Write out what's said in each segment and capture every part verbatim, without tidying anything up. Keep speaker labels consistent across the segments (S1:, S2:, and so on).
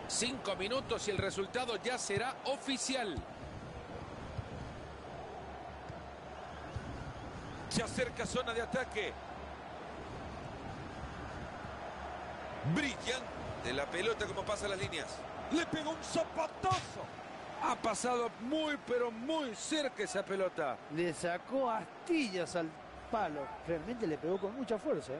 S1: Cinco minutos y el resultado ya será oficial.
S2: Se acerca zona de ataque. Brillante la pelota como pasa las líneas. Le pegó un zapatazo.
S1: Ha pasado muy, pero muy cerca esa pelota.
S3: Le sacó astillas al palo. Realmente le pegó con mucha fuerza, ¿eh?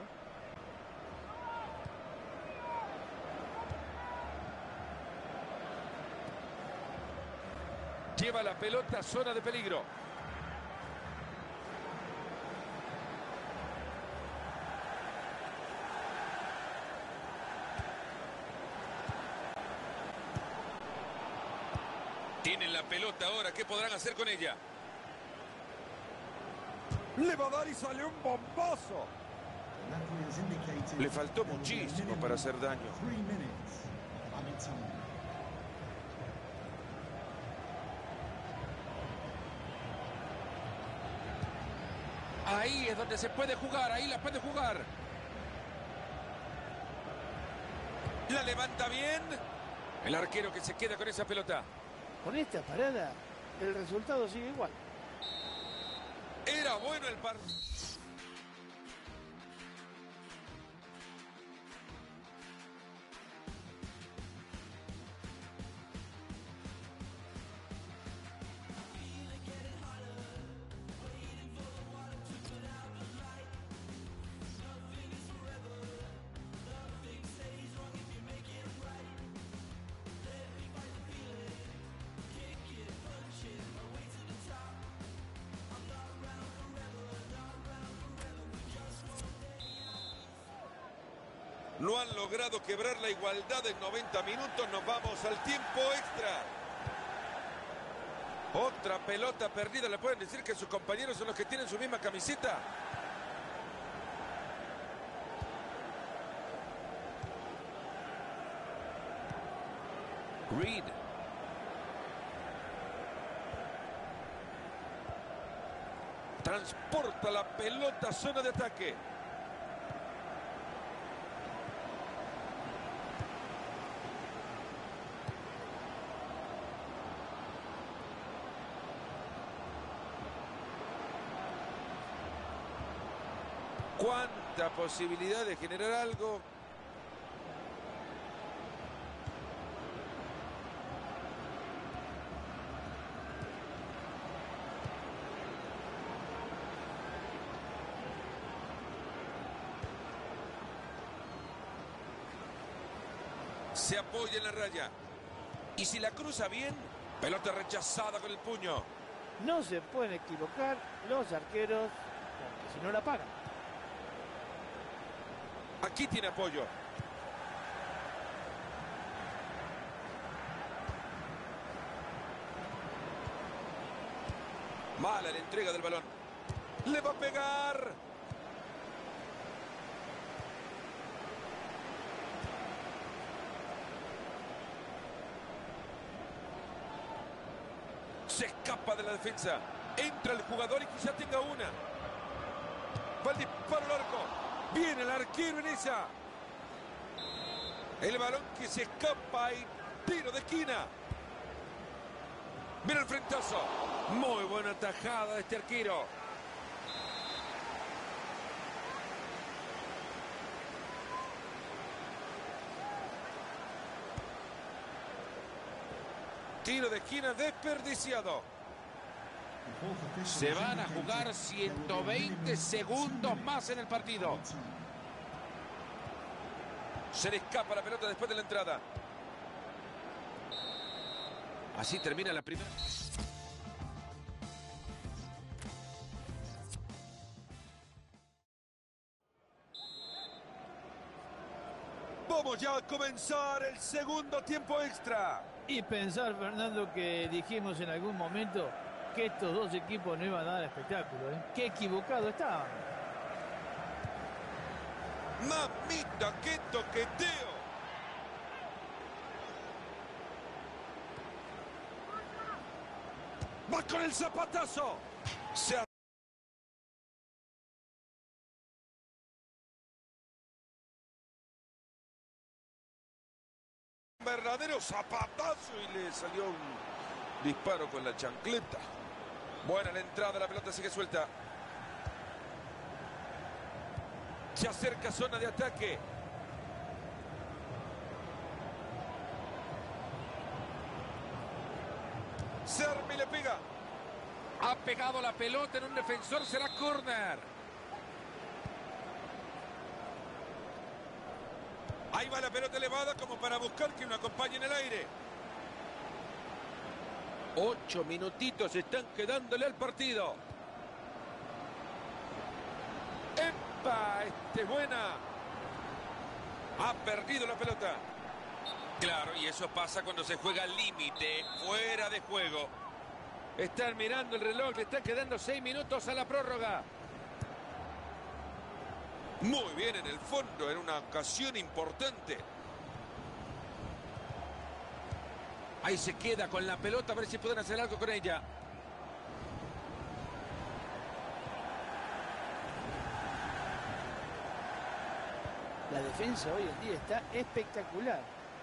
S2: Lleva la pelota a zona de peligro. Tienen la pelota ahora. ¿Qué podrán hacer con ella? Le va a dar y sale un bombazo. Le faltó muchísimo para hacer daño.
S1: Ahí es donde se puede jugar, ahí la puede jugar.
S2: La levanta bien. El arquero que se queda con esa pelota.
S3: Con esta parada, el resultado sigue igual.
S2: Era bueno el partido. No han logrado quebrar la igualdad en noventa minutos. Nos vamos al tiempo extra. Otra pelota perdida. Le pueden decir que sus compañeros son los que tienen su misma camiseta.
S1: Reed.
S2: Transporta la pelota a zona de ataque. Cuánta posibilidad de generar algo. Se apoya en la raya. Y si la cruza bien, pelota rechazada con el puño.
S3: No se pueden equivocar los arqueros, porque si no la pagan.
S2: Aquí tiene apoyo. Mala la entrega del balón. Le va a pegar. Se escapa de la defensa. Entra el jugador y quizá tenga una. Va el disparo al arco. Viene el arquero en esa. El balón que se escapa y tiro de esquina. Mira el frentazo. Muy buena tajada de este arquero. Tiro de esquina desperdiciado.
S1: Se van a jugar ciento veinte segundos más en el partido.
S2: Se le escapa la pelota después de la entrada.
S1: Así termina la primera.
S2: Vamos ya a comenzar el segundo tiempo extra.
S3: Y pensar, Fernando, que dijimos en algún momento que estos dos equipos no iban a dar espectáculo, ¿eh? Qué equivocado estaban.
S2: Mamita, qué toqueteo. Va con el zapatazo. Se Verdadero zapatazo y le salió un disparo con la chancleta. Buena la entrada, la pelota sigue suelta. Se acerca zona de ataque. Sermi le pega.
S1: Ha pegado la pelota en un defensor, será córner.
S2: Ahí va la pelota elevada como para buscar que uno acompañe en el aire.
S1: Ocho minutitos están quedándole al partido.
S2: ¡Epa! Este es buena. Ha perdido la pelota.
S1: Claro, y eso pasa cuando se juega al límite, fuera de juego. Están mirando el reloj, le están quedando seis minutos a la prórroga.
S2: Muy bien en el fondo, en una ocasión importante.
S1: Ahí se queda con la pelota, a ver si pueden hacer algo con ella.
S3: La defensa hoy en día está espectacular.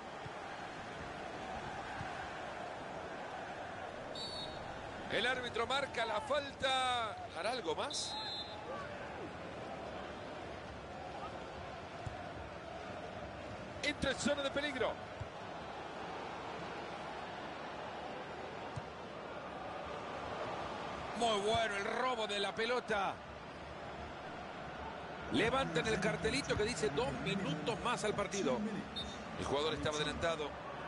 S2: El árbitro marca la falta. ¿Hará algo más? Entra en zona de peligro.
S1: Muy bueno el robo de la pelota. Levantan el cartelito que dice dos minutos más al partido.
S2: El jugador estaba adelantado.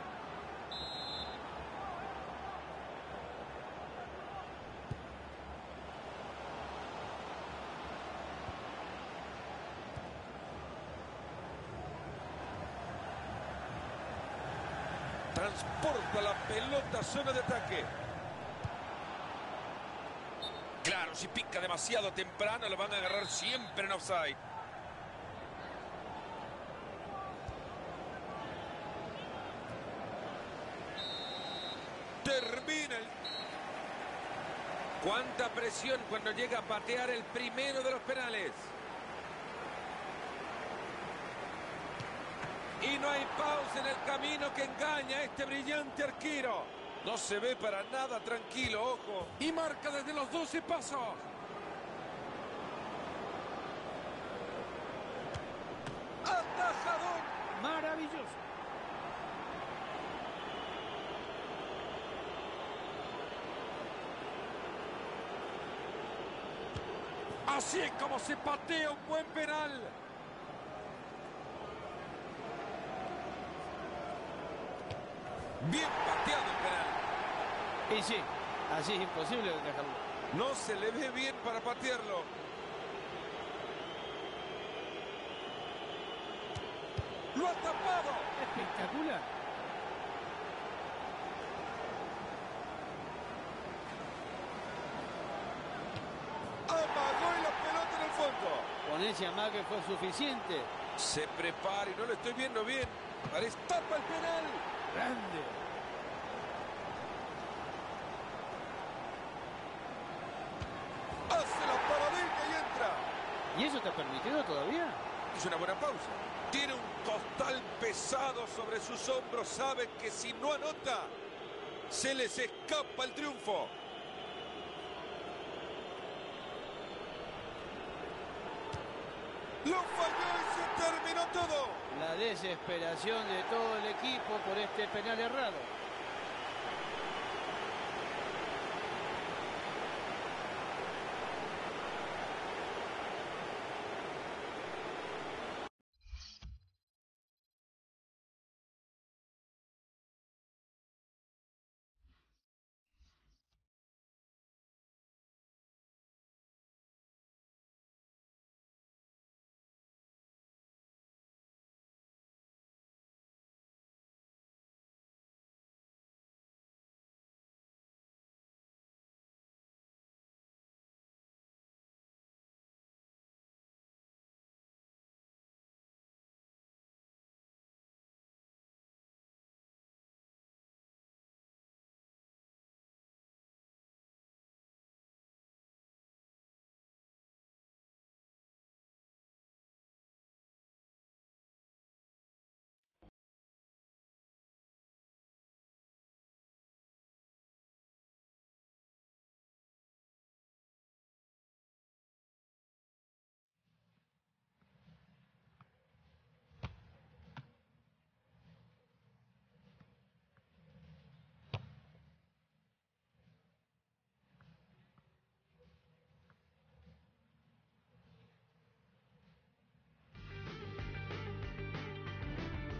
S2: Transporta la pelota a zona de ataque.
S1: Claro, si pica demasiado temprano lo van a agarrar siempre en offside.
S2: Termina el...
S1: Cuánta presión cuando llega a patear el primero de los penales.
S2: Y no hay pausa en el camino que engaña a este brillante arquero. No se ve para nada tranquilo, ojo.
S1: Y marca desde los doce pasos.
S2: ¡Atajador!
S3: Maravilloso.
S2: Así es como se patea un buen penal. Bien pateado el penal.
S3: Y sí, así es imposible dejarlo.
S2: No se le ve bien para patearlo. ¡Lo ha tapado!
S3: Espectacular.
S2: Amagó y la pelota en el fondo.
S3: Con ese amague fue suficiente.
S2: Se prepara y no lo estoy viendo bien. Parece tapa el penal.
S3: Grande.
S2: Hace la paradita y entra.
S3: ¿Y eso te ha permitido todavía?
S2: Hizo una buena pausa. Tiene un costal pesado sobre sus hombros. Sabe que si no anota, se les escapa el triunfo. Lo falló y se terminó todo.
S3: La desesperación de todo el equipo por este penal errado.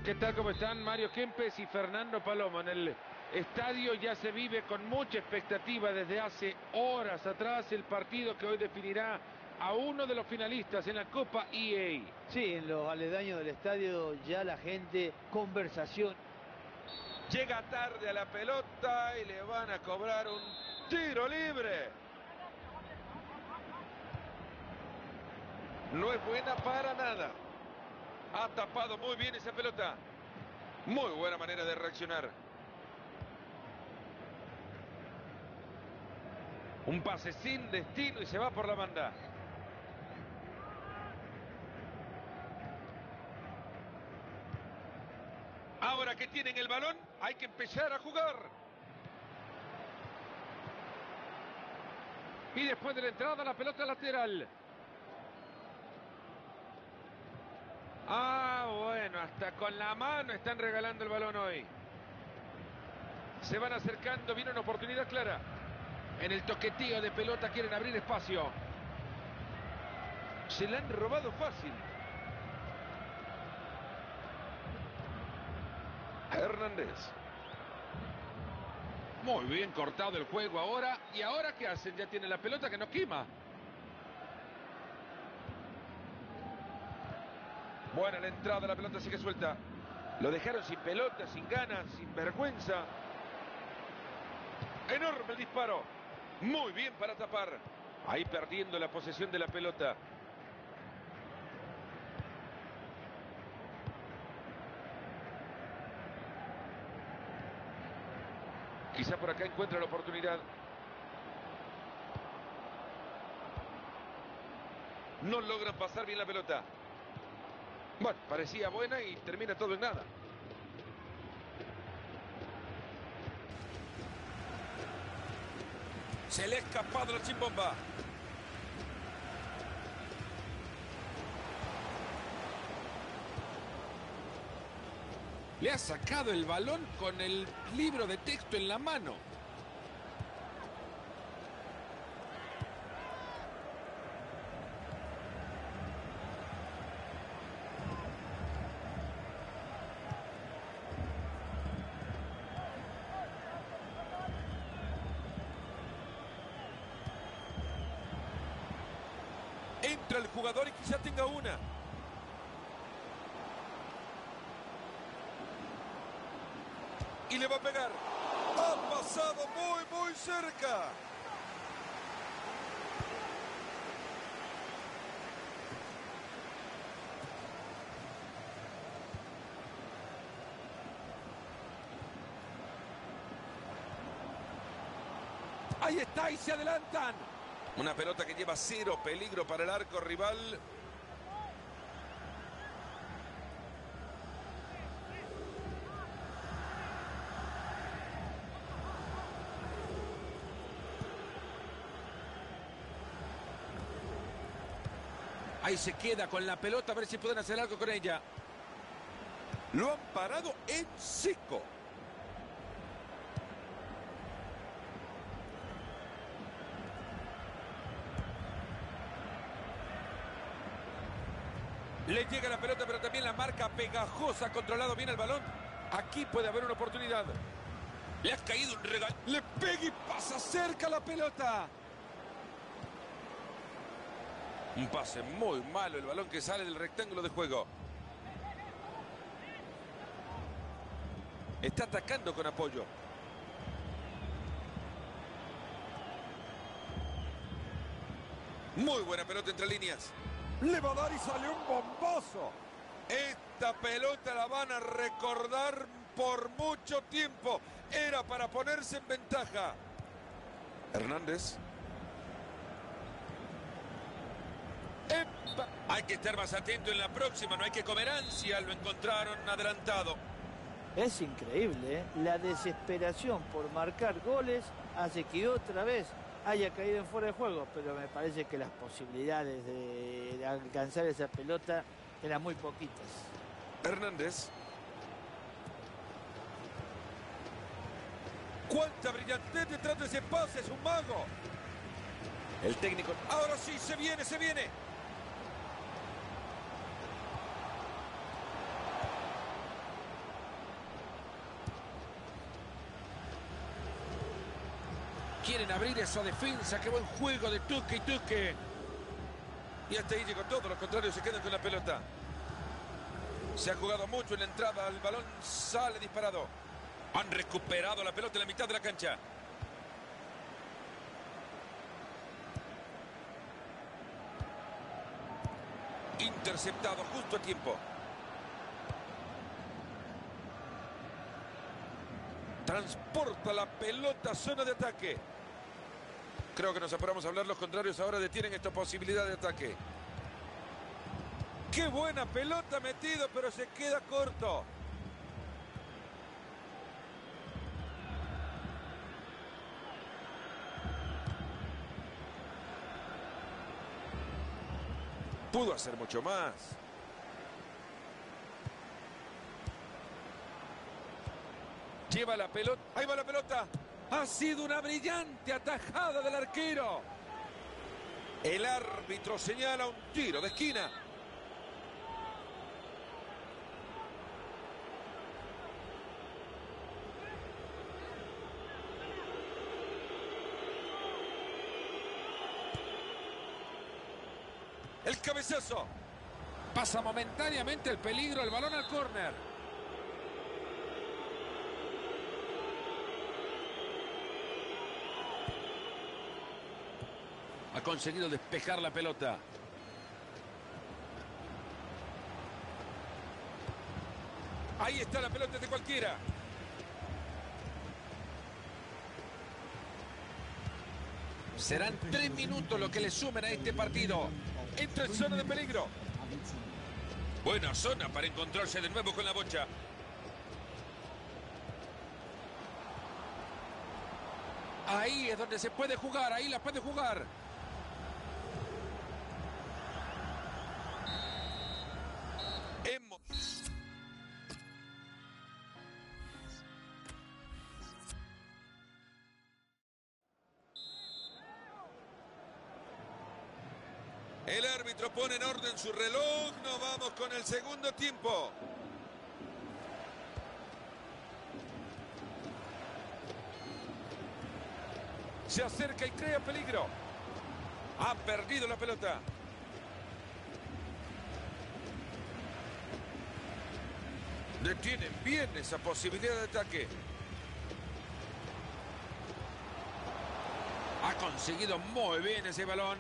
S1: ¿Qué tal? ¿Cómo están? Mario Kempes y Fernando Palomo. En el estadio ya se vive con mucha expectativa desde hace horas atrás el partido que hoy definirá a uno de los finalistas en la Copa E A.
S3: Sí, en los aledaños del estadio ya la gente, conversación.
S2: Llega tarde a la pelota y le van a cobrar un tiro libre. No es buena para nada. Ha tapado muy bien esa pelota. Muy buena manera de reaccionar.
S1: Un pase sin destino y se va por la banda.
S2: Ahora que tienen el balón, hay que empezar a jugar.
S1: Y después de la entrada, la pelota lateral. Ah, bueno, hasta con la mano están regalando el balón hoy. Se van acercando, viene una oportunidad clara. En el toqueteo de pelota quieren abrir espacio.
S2: Se la han robado fácil. Hernández.
S1: Muy bien cortado el juego ahora. ¿Y ahora qué hacen? Ya tienen la pelota que no quema.
S2: Buena la entrada, la pelota sigue suelta. Lo dejaron sin pelota, sin ganas, sin vergüenza. Enorme el disparo. Muy bien para tapar. Ahí perdiendo la posesión de la pelota. Quizá por acá encuentra la oportunidad. No logran pasar bien la pelota. Bueno, parecía buena y termina todo en nada. Se le ha escapado la chimbomba.
S1: Le ha sacado el balón con el libro de texto en la mano.
S2: Entra el jugador y quizá tenga una. Y le va a pegar. Ha pasado muy, muy cerca.
S1: Ahí está y se adelantan.
S2: Una pelota que lleva cero peligro para el arco rival.
S1: Ahí se queda con la pelota, a ver si pueden hacer algo con ella.
S2: Lo han parado en seco. Le llega la pelota, pero también la marca pegajosa. Ha controlado bien el balón. Aquí puede haber una oportunidad.
S1: Le ha caído un regalo.
S2: Le pega y pasa cerca la pelota. Un pase muy malo, el balón que sale del rectángulo de juego. Está atacando con apoyo. Muy buena pelota entre líneas. Le va a dar y sale un bombazo. Esta pelota la van a recordar por mucho tiempo. Era para ponerse en ventaja. Hernández.
S1: ¡Epa! Hay que estar más atento en la próxima, no hay que comer ansia. Lo encontraron adelantado.
S3: Es increíble, ¿eh? La desesperación por marcar goles hace que otra vez haya caído en fuera de juego, pero me parece que las posibilidades de, de alcanzar esa pelota eran muy poquitas.
S2: Hernández. ¡Cuánta brillantez detrás de ese pase! ¡Es un mago! El técnico. Ahora sí, se viene, se viene.
S1: Quieren abrir esa defensa. Qué buen juego de Tuque y Tuque.
S2: Y hasta ahí llegó todo. Los contrarios se quedan con la pelota. Se ha jugado mucho en la entrada. El balón sale disparado. Han recuperado la pelota en la mitad de la cancha. Interceptado justo a tiempo. Transporta la pelota a zona de ataque. Creo que nos apuramos a hablar. Los contrarios ahora detienen esta posibilidad de ataque. ¡Qué buena pelota metido! Pero se queda corto. Pudo hacer mucho más. Lleva la pelota. Ahí va la pelota. Ha sido una brillante atajada del arquero. El árbitro señala un tiro de esquina. El cabezazo.
S1: Pasa momentáneamente el peligro, el balón al córner. Ha conseguido despejar la pelota.
S2: Ahí está la pelota de cualquiera.
S1: Serán tres minutos lo que le sumen a este partido.
S2: Entra en zona de peligro. Buena zona para encontrarse de nuevo con la bocha.
S1: Ahí es donde se puede jugar, ahí la puede jugar.
S2: Hemos... El árbitro pone en orden su reloj. Nos vamos con el segundo tiempo. Se acerca y crea peligro. Ha perdido la pelota. Detienen bien esa posibilidad de ataque.
S1: Ha conseguido muy bien ese balón.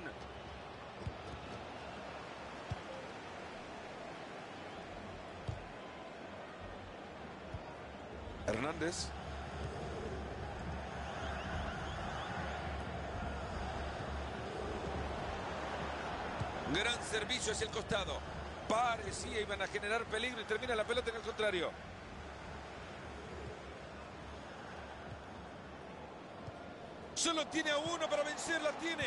S2: Hernández. Gran servicio hacia el costado. Parecía iban a generar peligro y termina la pelota en el contrario. Solo tiene a uno para vencerla, tiene.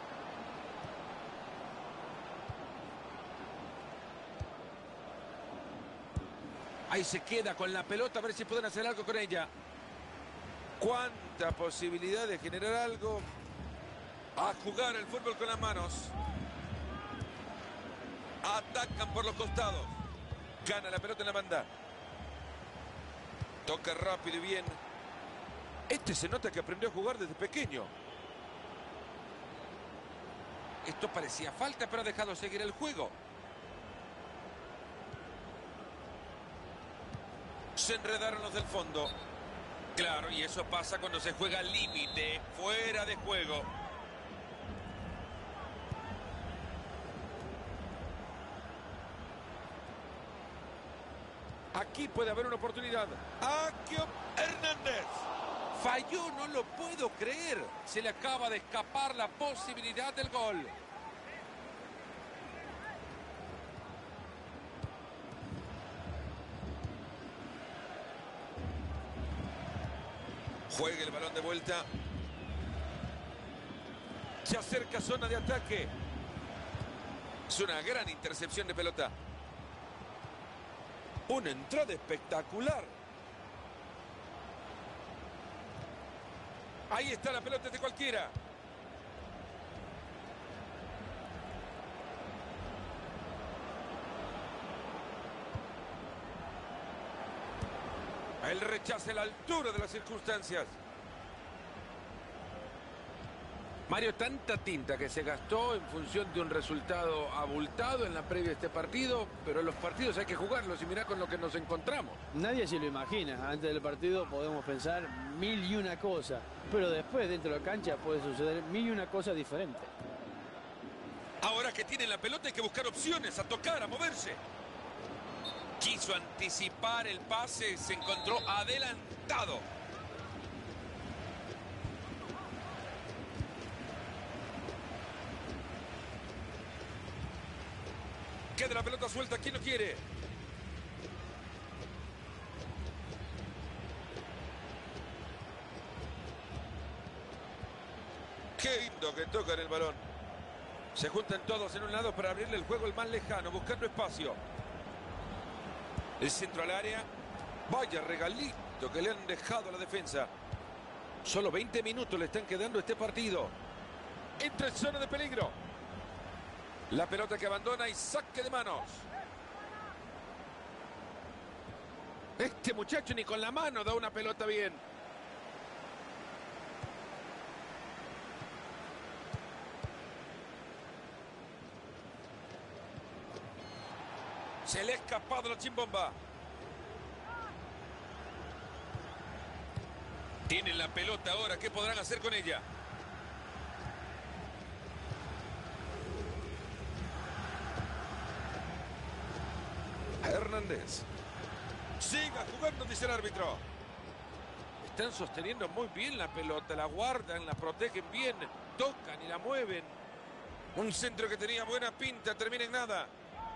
S1: Ahí se queda con la pelota, a ver si pueden hacer algo con ella.
S2: Cuánta posibilidad de generar algo. A jugar el fútbol con las manos. Atacan por los costados. Gana la pelota en la banda. Toca rápido y bien. Este se nota que aprendió a jugar desde pequeño.
S1: Esto parecía falta, pero ha dejado seguir el juego.
S2: Se enredaron los del fondo. Claro, y eso pasa cuando se juega al límite, fuera de juego. Aquí puede haber una oportunidad. Aquí Hernández.
S1: Falló, no lo puedo creer. Se le acaba de escapar la posibilidad del gol.
S2: Juega el balón de vuelta. Se acerca a zona de ataque. Es una gran intercepción de pelota. Una entrada espectacular. Ahí está la pelota de cualquiera. El rechace a la altura de las circunstancias.
S1: Mario, tanta tinta que se gastó en función de un resultado abultado en la previa de este partido, pero los partidos hay que jugarlos y mirá con lo que nos encontramos.
S4: Nadie se lo imagina. Antes del partido podemos pensar mil y una cosas, pero después dentro de la cancha puede suceder mil y una cosas diferentes.
S2: Ahora que tienen la pelota hay que buscar opciones, a tocar, a moverse. Quiso anticipar el pase, se encontró adelantado. Queda la pelota suelta, ¿quién lo quiere? Qué lindo que tocan el balón. Se juntan todos en un lado para abrirle el juego al más lejano, buscando espacio. El centro al área. Vaya regalito que le han dejado a la defensa. Solo veinte minutos le están quedando a este partido. Entra en zona de peligro. La pelota que abandona y saque de manos. Este muchacho ni con la mano da una pelota bien. Se le ha escapado la chimbomba. Tienen la pelota ahora, ¿qué podrán hacer con ella? Hernández. Siga jugando, dice el árbitro. Están sosteniendo muy bien la pelota, la guardan, la protegen bien, tocan y la mueven. Un centro que tenía buena pinta, termina en nada.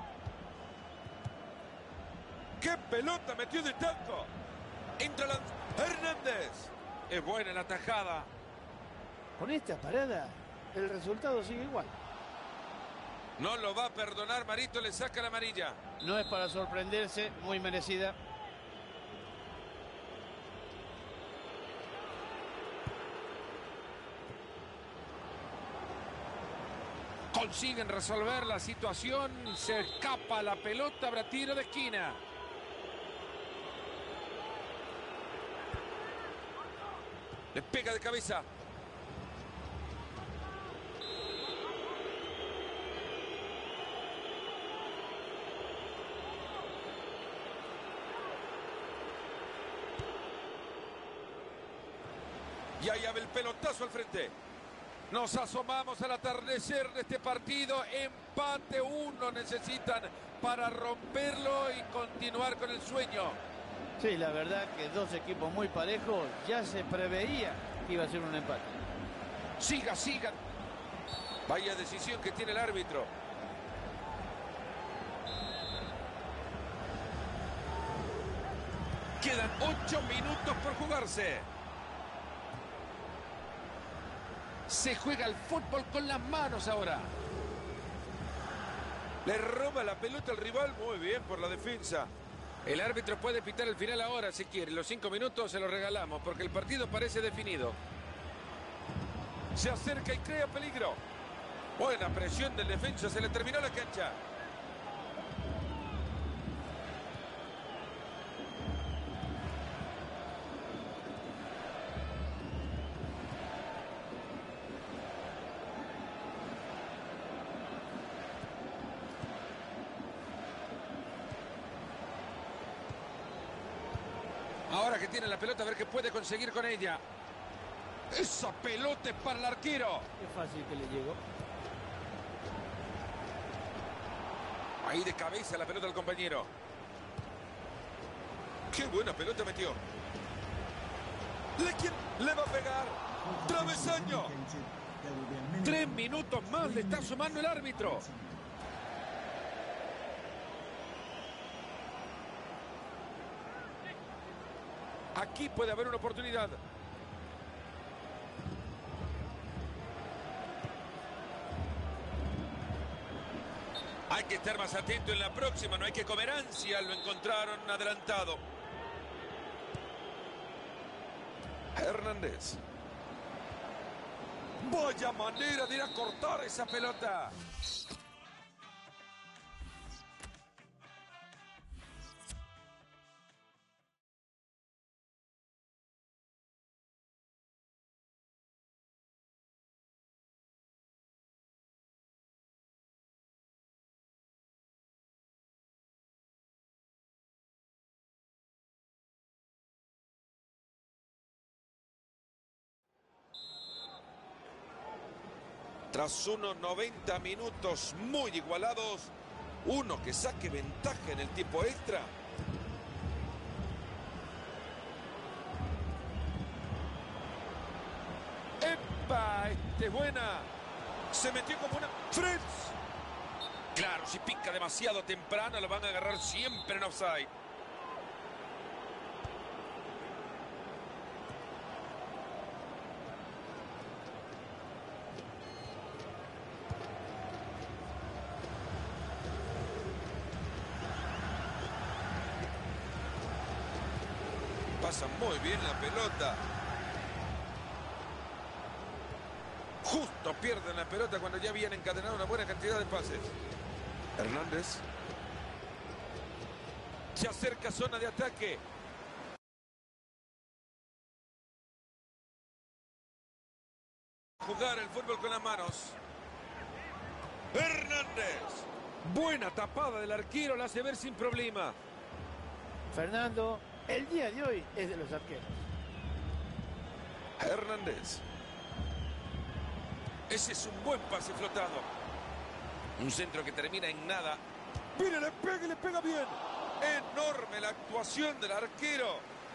S2: ¡Qué pelota metió de taco! Entra la... Hernández. Es buena la tajada.
S3: Con esta parada, el resultado sigue igual.
S2: No lo va a perdonar, Marito, le saca la amarilla.
S4: No es para sorprenderse, muy merecida.
S1: Consiguen resolver la situación, se escapa la pelota, habrá tiro de esquina.
S2: Le pega de cabeza. Y ahí abre el pelotazo al frente. Nos asomamos al atardecer de este partido. Empate uno necesitan para romperlo y continuar con el sueño.
S3: Sí, la verdad que dos equipos muy parejos, ya se preveía que iba a ser un empate.
S1: Siga, siga.
S2: Vaya decisión que tiene el árbitro. Quedan ocho minutos por jugarse.
S1: Se juega el fútbol con las manos ahora.
S2: Le roba la pelota al rival. Muy bien por la defensa.
S1: El árbitro puede pitar el final ahora si quiere. Los cinco minutos se los regalamos porque el partido parece definido.
S2: Se acerca y crea peligro. Buena presión del defensa. Se le terminó la cancha.
S1: Ahora que tiene la pelota, a ver qué puede conseguir con ella. Esa pelota es para el arquero.
S3: Qué fácil que le llegó.
S2: Ahí de cabeza la pelota al compañero. Qué buena pelota metió. Le, quiere, le va a pegar. Travesaño.
S1: Tres minutos más le está sumando el árbitro.
S2: Aquí puede haber una oportunidad. Hay que estar más atento en la próxima, no hay que comer ansia. Lo encontraron adelantado. Hernández. Vaya manera de ir a cortar esa pelota. Tras unos noventa minutos muy igualados, uno que saque ventaja en el tiempo extra. ¡Epa! Este es buena. Se metió como una... ¡Fritz! Claro, si pica demasiado temprano lo van a agarrar siempre en offside. Pasa muy bien la pelota. Justo pierden la pelota cuando ya habían encadenado una buena cantidad de pases. Hernández. Se acerca zona de ataque. Jugar el fútbol con las manos. Hernández. Buena tapada del arquero, la hace ver sin problema.
S3: Fernando, el día de hoy es de los arqueros.
S2: Hernández. Ese es un buen pase flotado. Un centro que termina en nada. Mire, le pega y le pega bien. Enorme la actuación del arquero.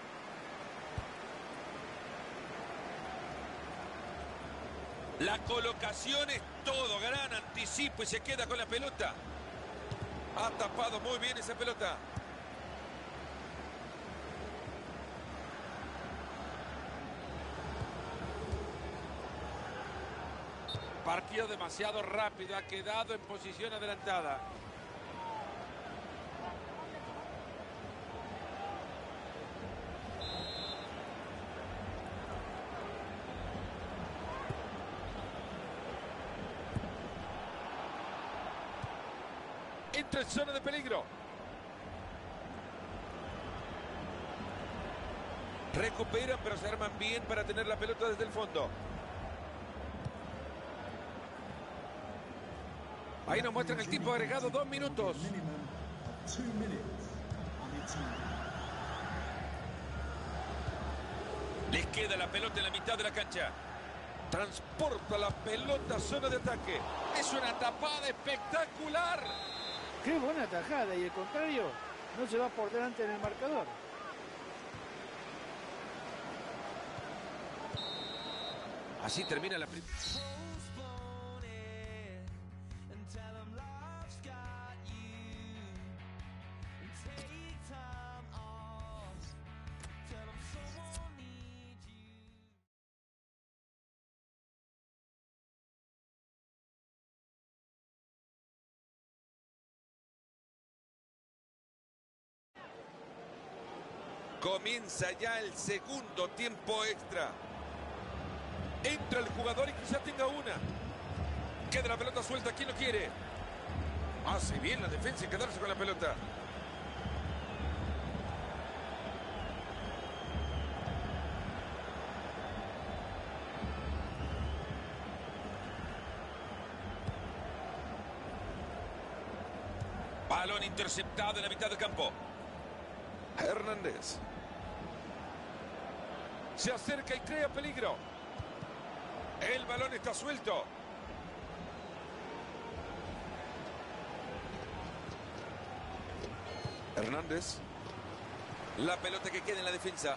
S2: La colocación es todo. Gran anticipo y se queda con la pelota. Ha tapado muy bien esa pelota. Partido demasiado rápido, ha quedado en posición adelantada. Entra en zona de peligro. Recuperan, pero se arman bien para tener la pelota desde el fondo. Ahí nos muestran el tiempo agregado, dos minutos. Les queda la pelota en la mitad de la cancha. Transporta la pelota a zona de ataque. Es una tapada espectacular.
S3: Qué buena tajada, y el contrario no se va por delante en el marcador.
S2: Así termina la primera. Comienza ya el segundo tiempo extra. Entra el jugador y quizá tenga una. Queda la pelota suelta. ¿Quién lo quiere? Hace bien la defensa y quedarse con la pelota. Balón interceptado en la mitad del campo. Hernández. Se acerca y crea peligro. El balón está suelto. Hernández. La pelota que queda en la defensa.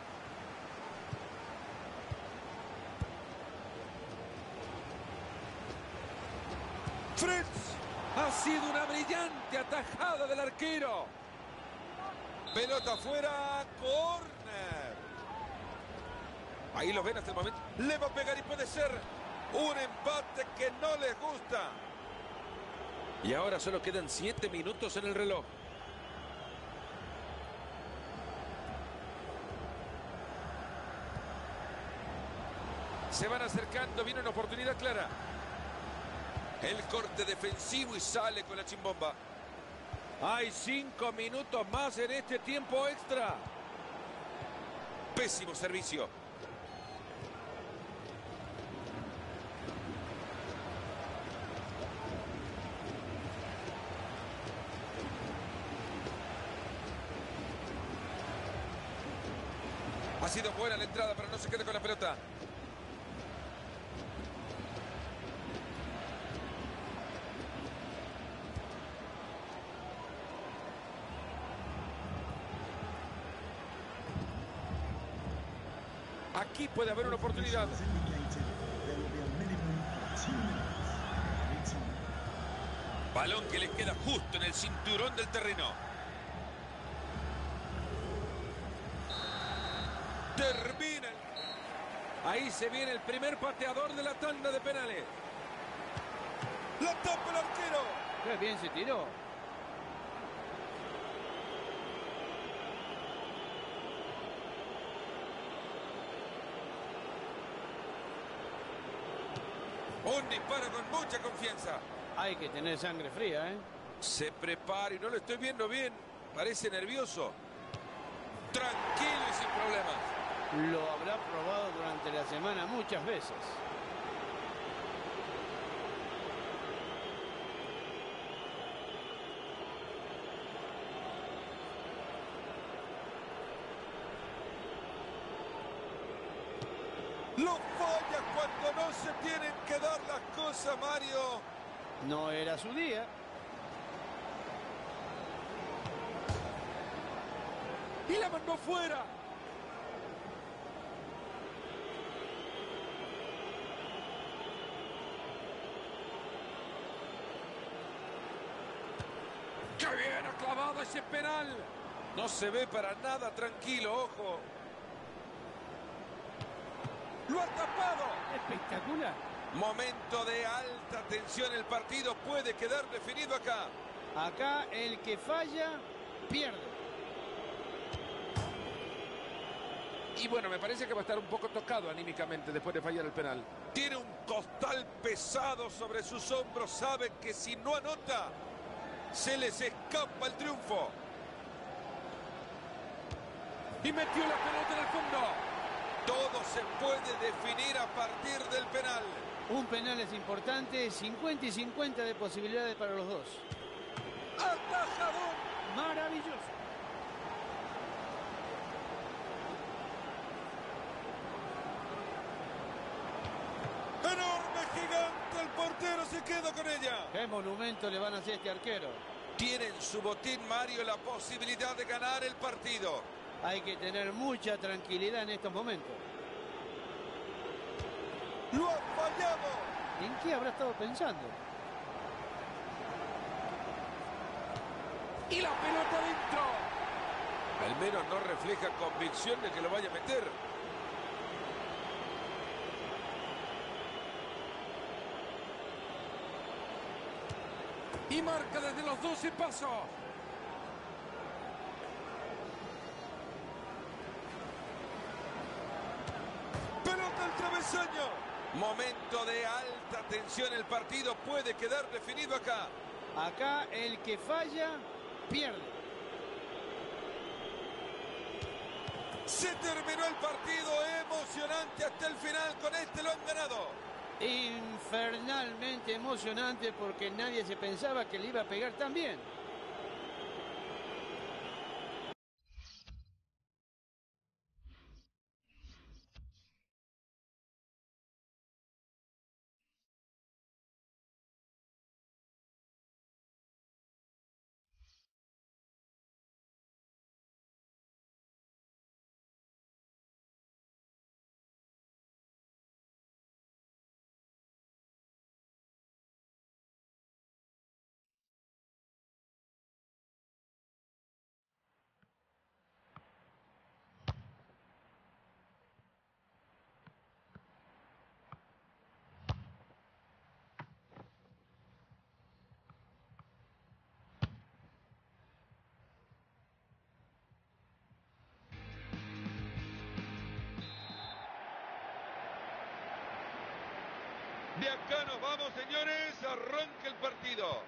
S2: Fritz. Ha sido una brillante atajada del arquero. Pelota afuera. Corner. Ahí lo ven hasta el momento. Le va a pegar y puede ser un empate que no les gusta. Y ahora solo quedan siete minutos en el reloj. Se van acercando, viene una oportunidad clara. El corte defensivo y sale con la chimbomba. Hay cinco minutos más en este tiempo extra. Pésimo servicio. Ha sido buena la entrada, pero no se queda con la pelota. Aquí puede haber una oportunidad. Balón que le queda justo en el cinturón del terreno. Termina. Ahí se viene el primer pateador de la tanda de penales. La tapa el arquero.
S4: Qué bien se tiró.
S2: Un disparo con mucha confianza.
S4: Hay que tener sangre fría, ¿eh?
S2: Se prepara y no lo estoy viendo bien. Parece nervioso. Tranquilo y sin problemas.
S4: Lo habrá probado durante la semana muchas veces.
S2: Lo falla cuando no se tienen que dar las cosas, Mario.
S4: No era su día.
S2: Y la mandó fuera. ¡Qué bien ha clavado ese penal! No se ve para nada tranquilo, ojo. ¡Lo ha tapado!
S4: Espectacular.
S2: Momento de alta tensión. El partido puede quedar definido acá.
S4: Acá el que falla, pierde.
S1: Y bueno, me parece que va a estar un poco tocado anímicamente después de fallar el penal.
S2: Tiene un costal pesado sobre sus hombros. Sabe que si no anota, se les escapa el triunfo. Y metió la pelota en el fondo. Todo se puede definir a partir del penal.
S4: Un penal es importante, cincuenta y cincuenta de posibilidades para los dos.
S2: ¡Atajador!
S4: Maravilloso.
S2: ¡Enorme, gigante! El portero se queda con ella.
S4: Qué monumento le van a hacer a este arquero.
S2: Tiene en su botín, Mario, la posibilidad de ganar el partido.
S4: Hay que tener mucha tranquilidad en estos momentos.
S2: ¡Lo ha fallado!
S4: ¿En qué habrá estado pensando?
S2: ¡Y la pelota dentro! Al menos no refleja convicción de que lo vaya a meter. Y marca desde los doce pasos. Pelota al travesaño. Momento de alta tensión. El partido puede quedar definido acá.
S4: Acá el que falla, pierde.
S2: Se terminó el partido, emocionante hasta el final. Con este lo han ganado.
S4: Infernalmente emocionante porque nadie se pensaba que le iba a pegar tan bien.
S2: De acá nos vamos, señores. Arranca el partido.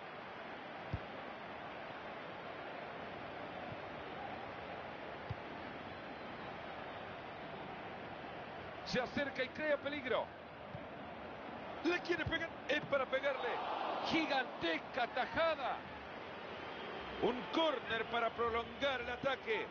S1: Se acerca y crea peligro.
S2: Le quiere pegar. Es para pegarle.
S1: Gigantesca tajada.
S2: Un córner para prolongar el ataque.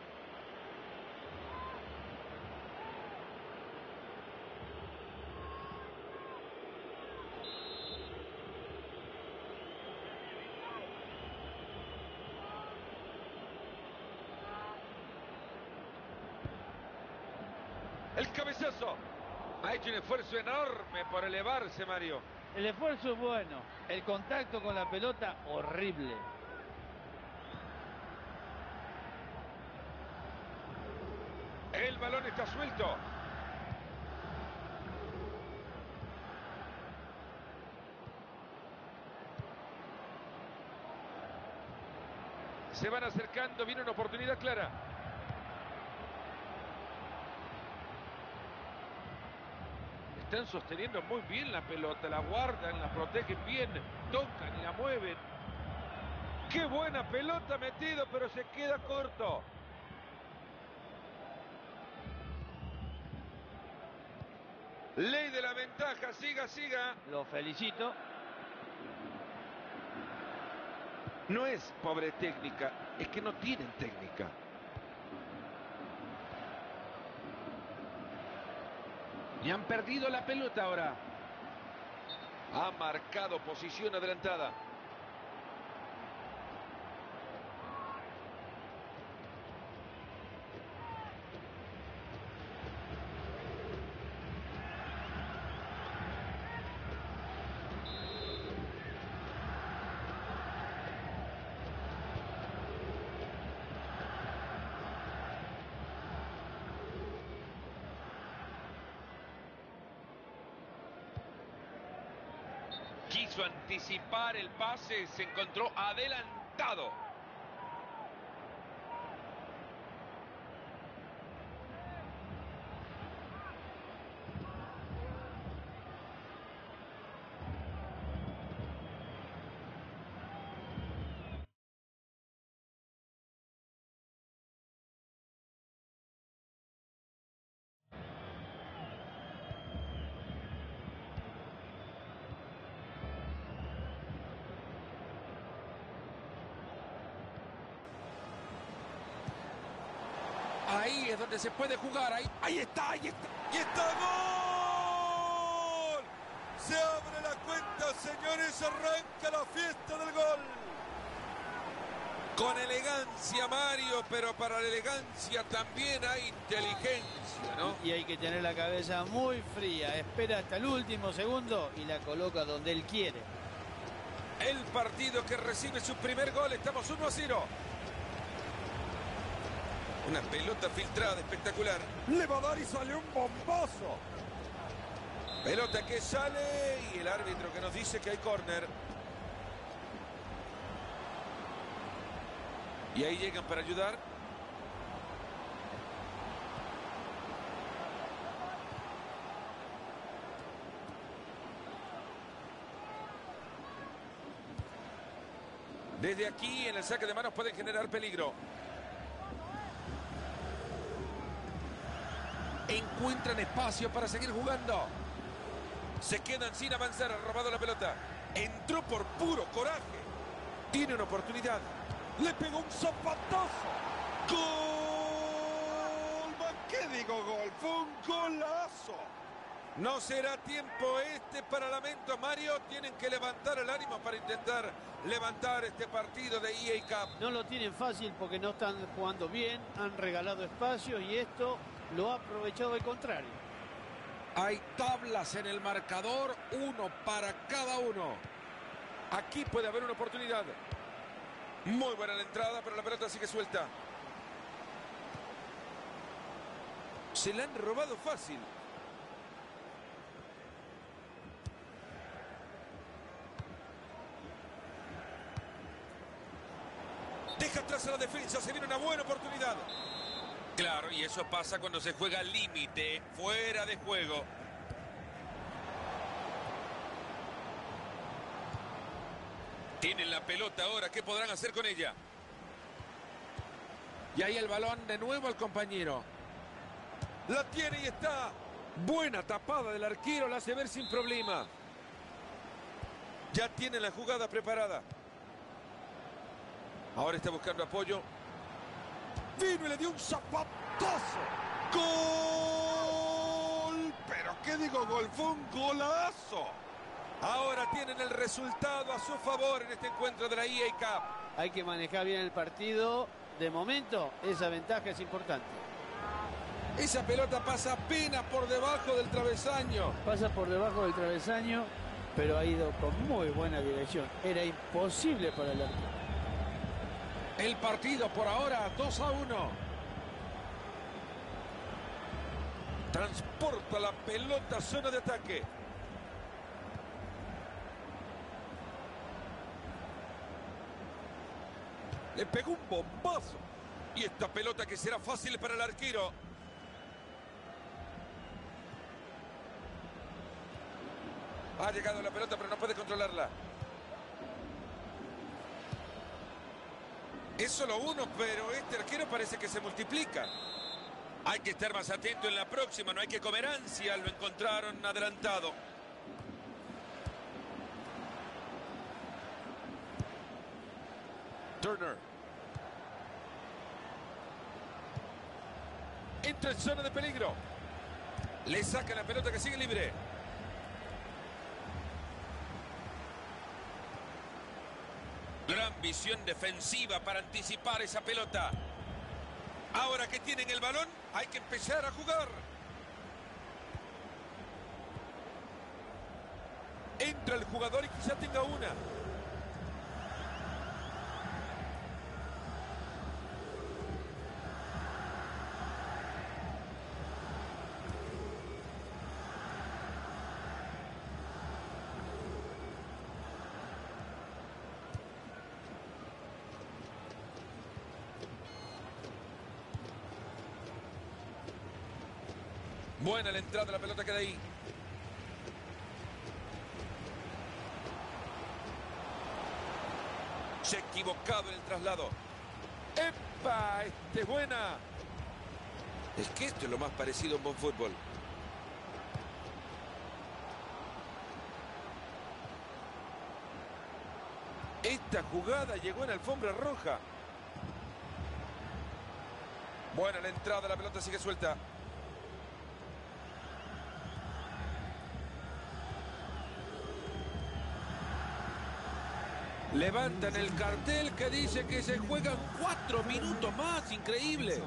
S2: El cabezazo. Ha hecho un esfuerzo enorme por elevarse, Mario.
S3: El esfuerzo es bueno, el contacto con la pelota horrible.
S2: El balón está suelto. Se van acercando, viene una oportunidad clara. Están sosteniendo muy bien la pelota, la guardan, la protegen bien, tocan y la mueven. ¡Qué buena pelota metido, pero se queda corto! Ley de la ventaja, siga, siga.
S3: Lo felicito.
S1: No es pobre técnica, es que no tienen técnica. Y han perdido la pelota ahora.
S2: Ha marcado posición adelantada. Quiso anticipar el pase, se encontró adelantado. Ahí es donde se puede jugar. Ahí, ahí está, ahí está. ¡Y está gol! Se abre la cuenta, señores. Arranca la fiesta del gol. Con elegancia, Mario, pero para la elegancia también hay inteligencia, ¿no?
S3: Y hay que tener la cabeza muy fría. Espera hasta el último segundo y la coloca donde él quiere.
S2: El partido que recibe su primer gol. Estamos uno a cero. Una pelota filtrada espectacular. Le va a dar y sale un bombazo. Pelota que sale y el árbitro que nos dice que hay córner. Y ahí llegan para ayudar. Desde aquí en el saque de manos pueden generar peligro. Encuentran espacio para seguir jugando. Se quedan sin avanzar. Ha robado la pelota. Entró por puro coraje. Tiene una oportunidad. Le pegó un zapatazo. ¡Gol! ¿Qué digo gol? Fue un golazo. No será tiempo este para lamento, Mario. Tienen que levantar el ánimo para intentar levantar este partido de E A Cup.
S3: No lo tienen fácil porque no están jugando bien. Han regalado espacio y esto lo ha aprovechado el contrario.
S2: Hay tablas en el marcador, uno para cada uno. Aquí puede haber una oportunidad. Muy buena la entrada, pero la pelota sigue suelta. Se la han robado fácil. Deja atrás a la defensa, se viene una buena oportunidad. Claro, y eso pasa cuando se juega al límite, fuera de juego. Tienen la pelota ahora, ¿qué podrán hacer con ella?
S1: Y ahí el balón de nuevo al compañero.
S2: La tiene y está. Buena tapada del arquero, la hace ver sin problema. Ya tiene la jugada preparada. Ahora está buscando apoyo. Vino y le dio un zapatazo. ¡Gol! Pero ¿qué digo gol? Fue un golazo. Ahora tienen el resultado a su favor en este encuentro de la E A Cup.
S3: Hay que manejar bien el partido. De momento, esa ventaja es importante.
S2: Esa pelota pasa apenas por debajo del travesaño.
S4: Pasa por debajo del travesaño, pero ha ido con muy buena dirección. Era imposible para el arquero.
S1: El partido por ahora dos a uno.
S2: Transporta la pelota a zona de ataque. Le pegó un bombazo. Y esta pelota que será fácil para el arquero. Ha llegado la pelota, pero no puede controlarla. Es solo uno, pero este arquero parece que se multiplica. Hay que estar más atento en la próxima, no hay que comer ansia. Lo encontraron adelantado. Turner. Entra en zona de peligro. Le saca la pelota que sigue libre. Gran visión defensiva para anticipar esa pelota. Ahora que tienen el balón, hay que empezar a jugar. Entra el jugador y quizá tenga una. Buena la entrada, la pelota queda ahí. Se ha equivocado en el traslado. ¡Epa! ¡Este es buena! Es que esto es lo más parecido a un buen fútbol. Esta jugada llegó en alfombra roja. Buena la entrada, la pelota sigue suelta. Levantan el cartel que dice que se juegan cuatro minutos más. Increíble.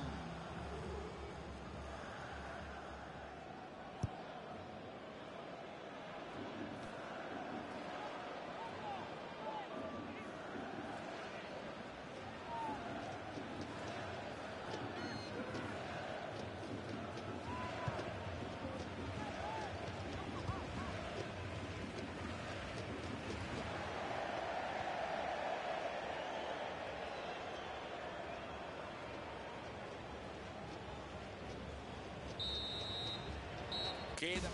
S2: Queda.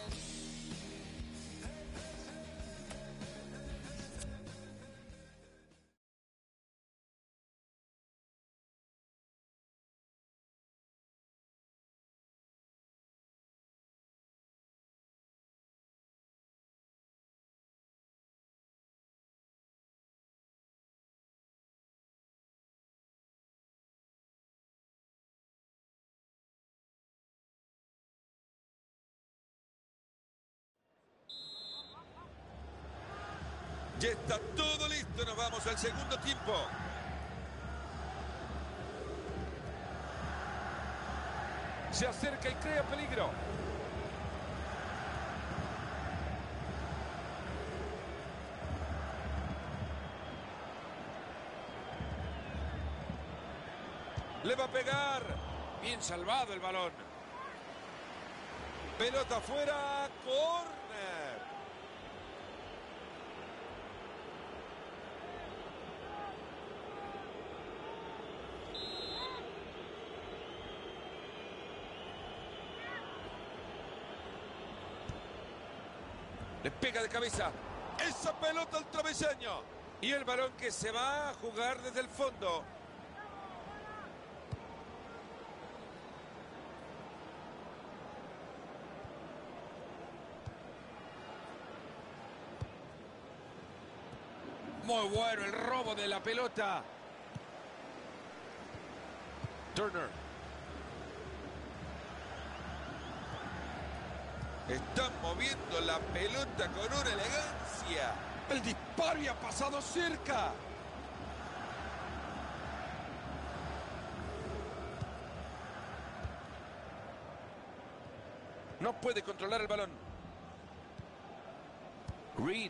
S2: Ya está todo listo, nos vamos al segundo tiempo. Se acerca y crea peligro. Le va a pegar. Bien salvado el balón. Pelota afuera, córner. Le pega de cabeza. Esa pelota al travesaño. Y el balón que se va a jugar desde el fondo. Muy bueno el robo de la pelota. Turner. Están moviendo la pelota con una elegancia. El disparo y ha pasado cerca. No puede controlar el balón. Reed.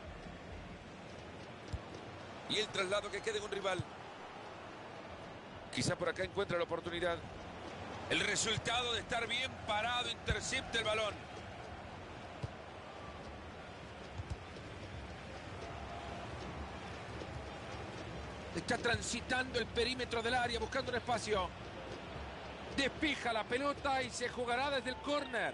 S2: Y el traslado que quede en un rival. Quizá por acá encuentra la oportunidad. El resultado de estar bien parado intercepta el balón. Está transitando el perímetro del área buscando un espacio. Despija la pelota y se jugará desde el córner.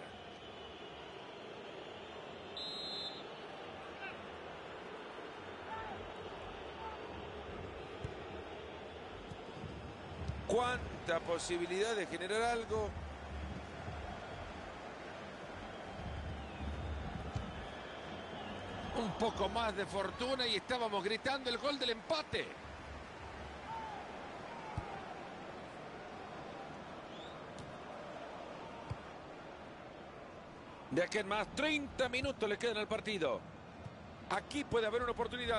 S2: Cuánta posibilidad de generar algo. Un poco más de fortuna y estábamos gritando el gol del empate. De aquí en más, treinta minutos le quedan al partido. Aquí puede haber una oportunidad.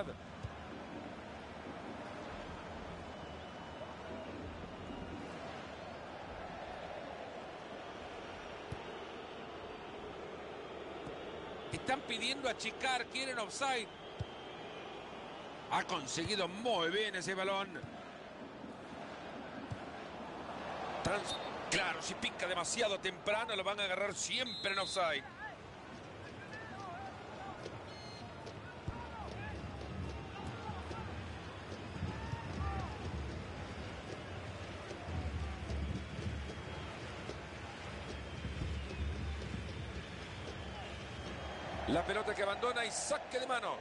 S2: Están pidiendo achicar, quieren offside. Ha conseguido muy bien ese balón. Trans claro, si pica demasiado temprano lo van a agarrar siempre en offside. La pelota que abandona y saque de manos.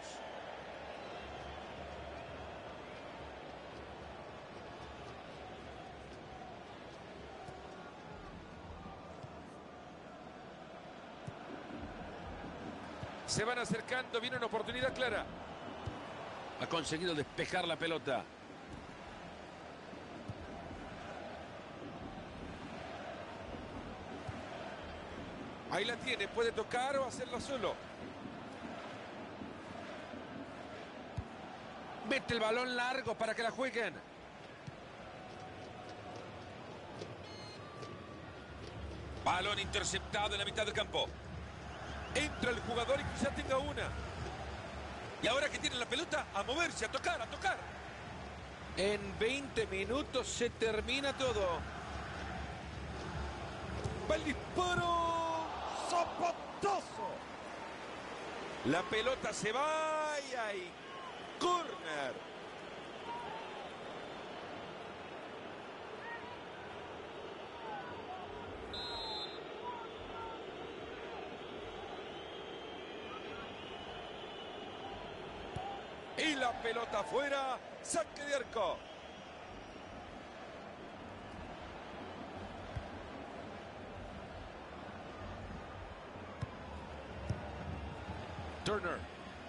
S2: Se van acercando, viene una oportunidad clara. Ha conseguido despejar la pelota. Ahí la tiene, puede tocar o hacerla solo. Mete el balón largo para que la jueguen. Balón interceptado en la mitad del campo. Entra el jugador y quizá tenga una. Y ahora que tiene la pelota, a moverse, a tocar, a tocar. En veinte minutos se termina todo. Va el disparo. ¡Zapatazo! La pelota se va y hay córner. Y la pelota afuera, saque de arco. Turner.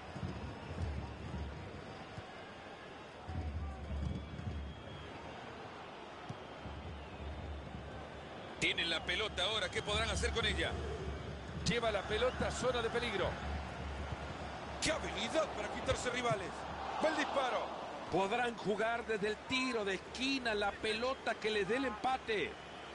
S2: Tienen la pelota ahora, ¿qué podrán hacer con ella? Lleva la pelota a zona de peligro. ¡Qué habilidad para quitarse rivales! ¡Va el disparo! Podrán jugar desde el tiro de esquina la pelota que les dé el empate.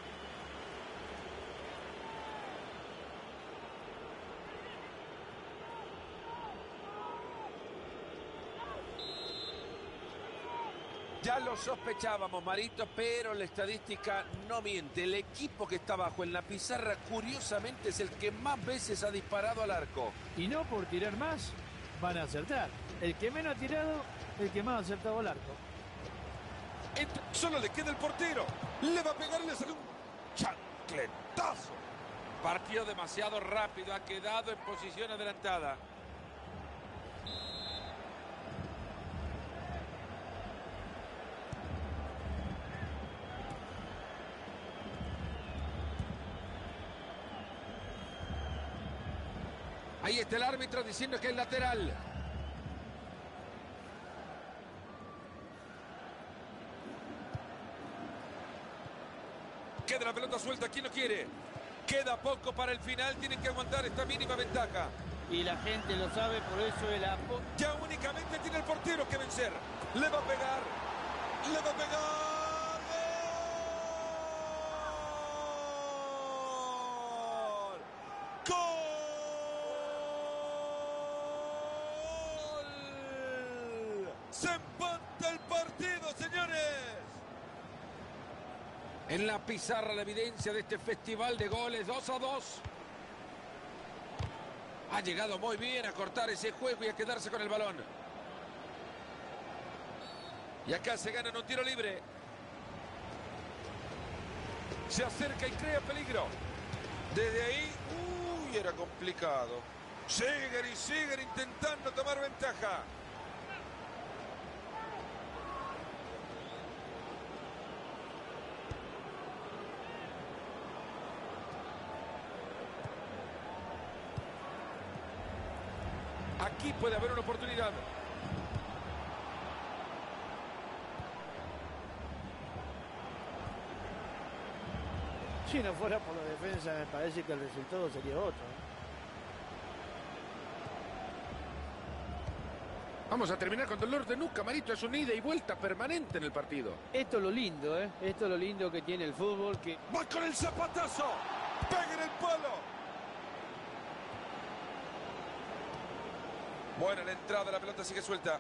S2: Ya lo sospechábamos, Marito, pero la estadística no miente. El equipo que está abajo en la pizarra, curiosamente, es el que más veces ha disparado al arco.
S3: Y no por tirar más, van a acertar. El que menos ha tirado, el que más ha acertado al arco.
S2: Entra, solo le queda el portero. Le va a pegar y le sale un chancletazo. Partido demasiado rápido, ha quedado en posición adelantada. Ahí está el árbitro diciendo que es lateral. Queda la pelota suelta, ¿quién no quiere? Queda poco para el final, tienen que aguantar esta mínima ventaja.
S3: Y la gente lo sabe, por eso el apo...
S2: Ya únicamente tiene el portero que vencer. Le va a pegar. Le va a pegar. Se empata el partido, señores.
S1: En la pizarra la evidencia de este festival de goles, dos a dos. Ha llegado muy bien a cortar ese juego y a quedarse con el balón.
S2: Y acá se gana un tiro libre. Se acerca y crea peligro. Desde ahí, uy, era complicado. Siguen y siguen intentando tomar ventaja. Aquí puede haber una oportunidad.
S3: Si no fuera por la defensa, me parece que el resultado sería otro.
S1: Vamos a terminar con dolor de nuca, Marito. Es una ida y vuelta permanente en el partido.
S4: Esto es lo lindo, ¿eh? Esto es lo lindo que tiene el fútbol, que...
S2: ¡Va con el zapatazo! ¡Pega en el palo! Buena la entrada, la pelota sigue suelta.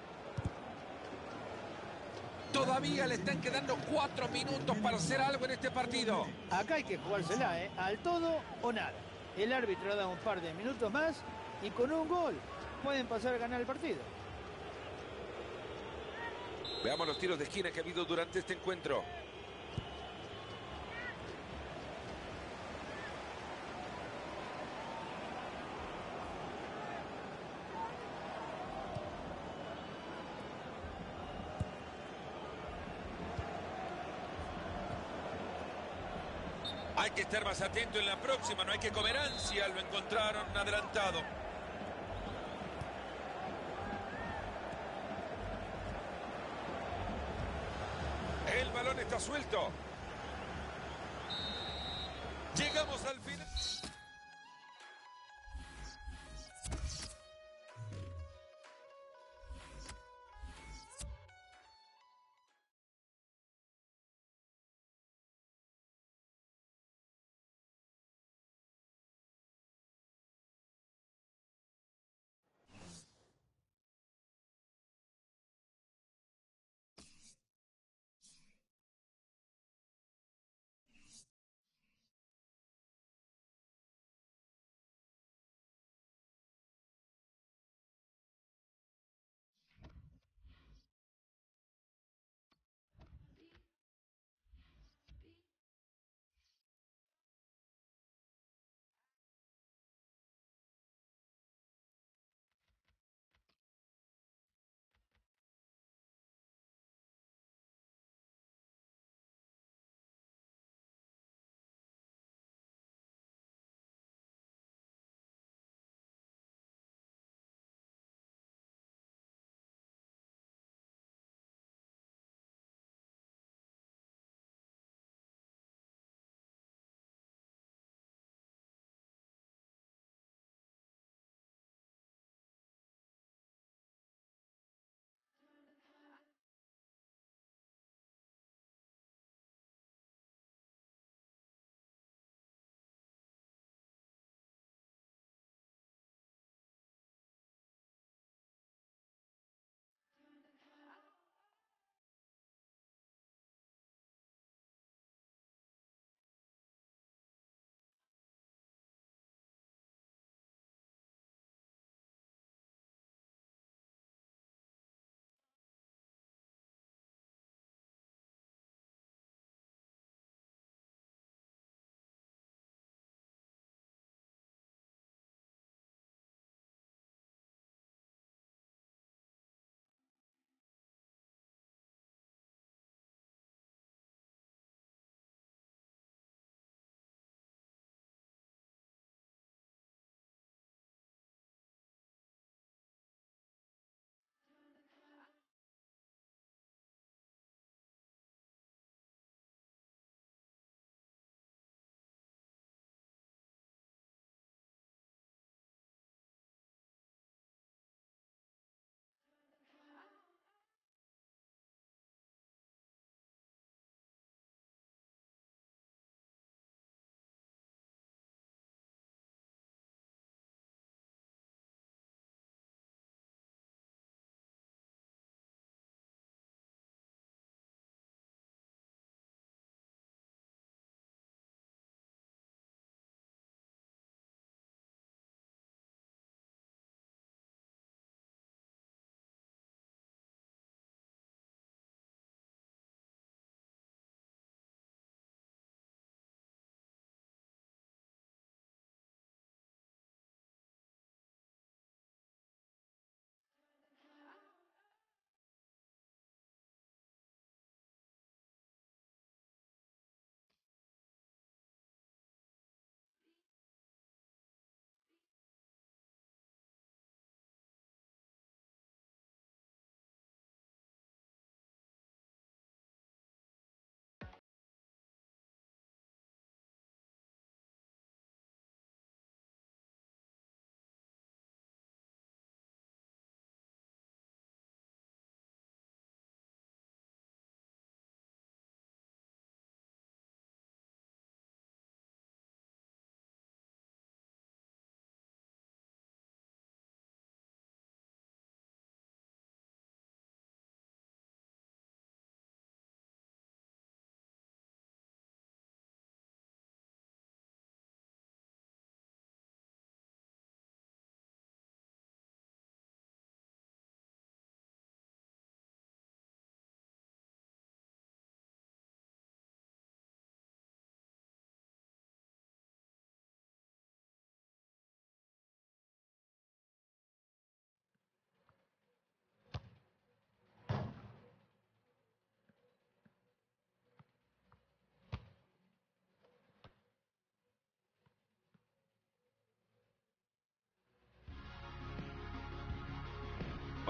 S1: Todavía le están quedando cuatro minutos para hacer algo en este partido.
S3: Acá hay que jugársela, ¿eh? Al todo o nada. El árbitro da un par de minutos más y con un gol pueden pasar a ganar el partido.
S2: Veamos los tiros de esquina que ha habido durante este encuentro. Hay que estar más atento en la próxima, no hay que comer ansia, lo encontraron adelantado. El balón está suelto. Llegamos al final.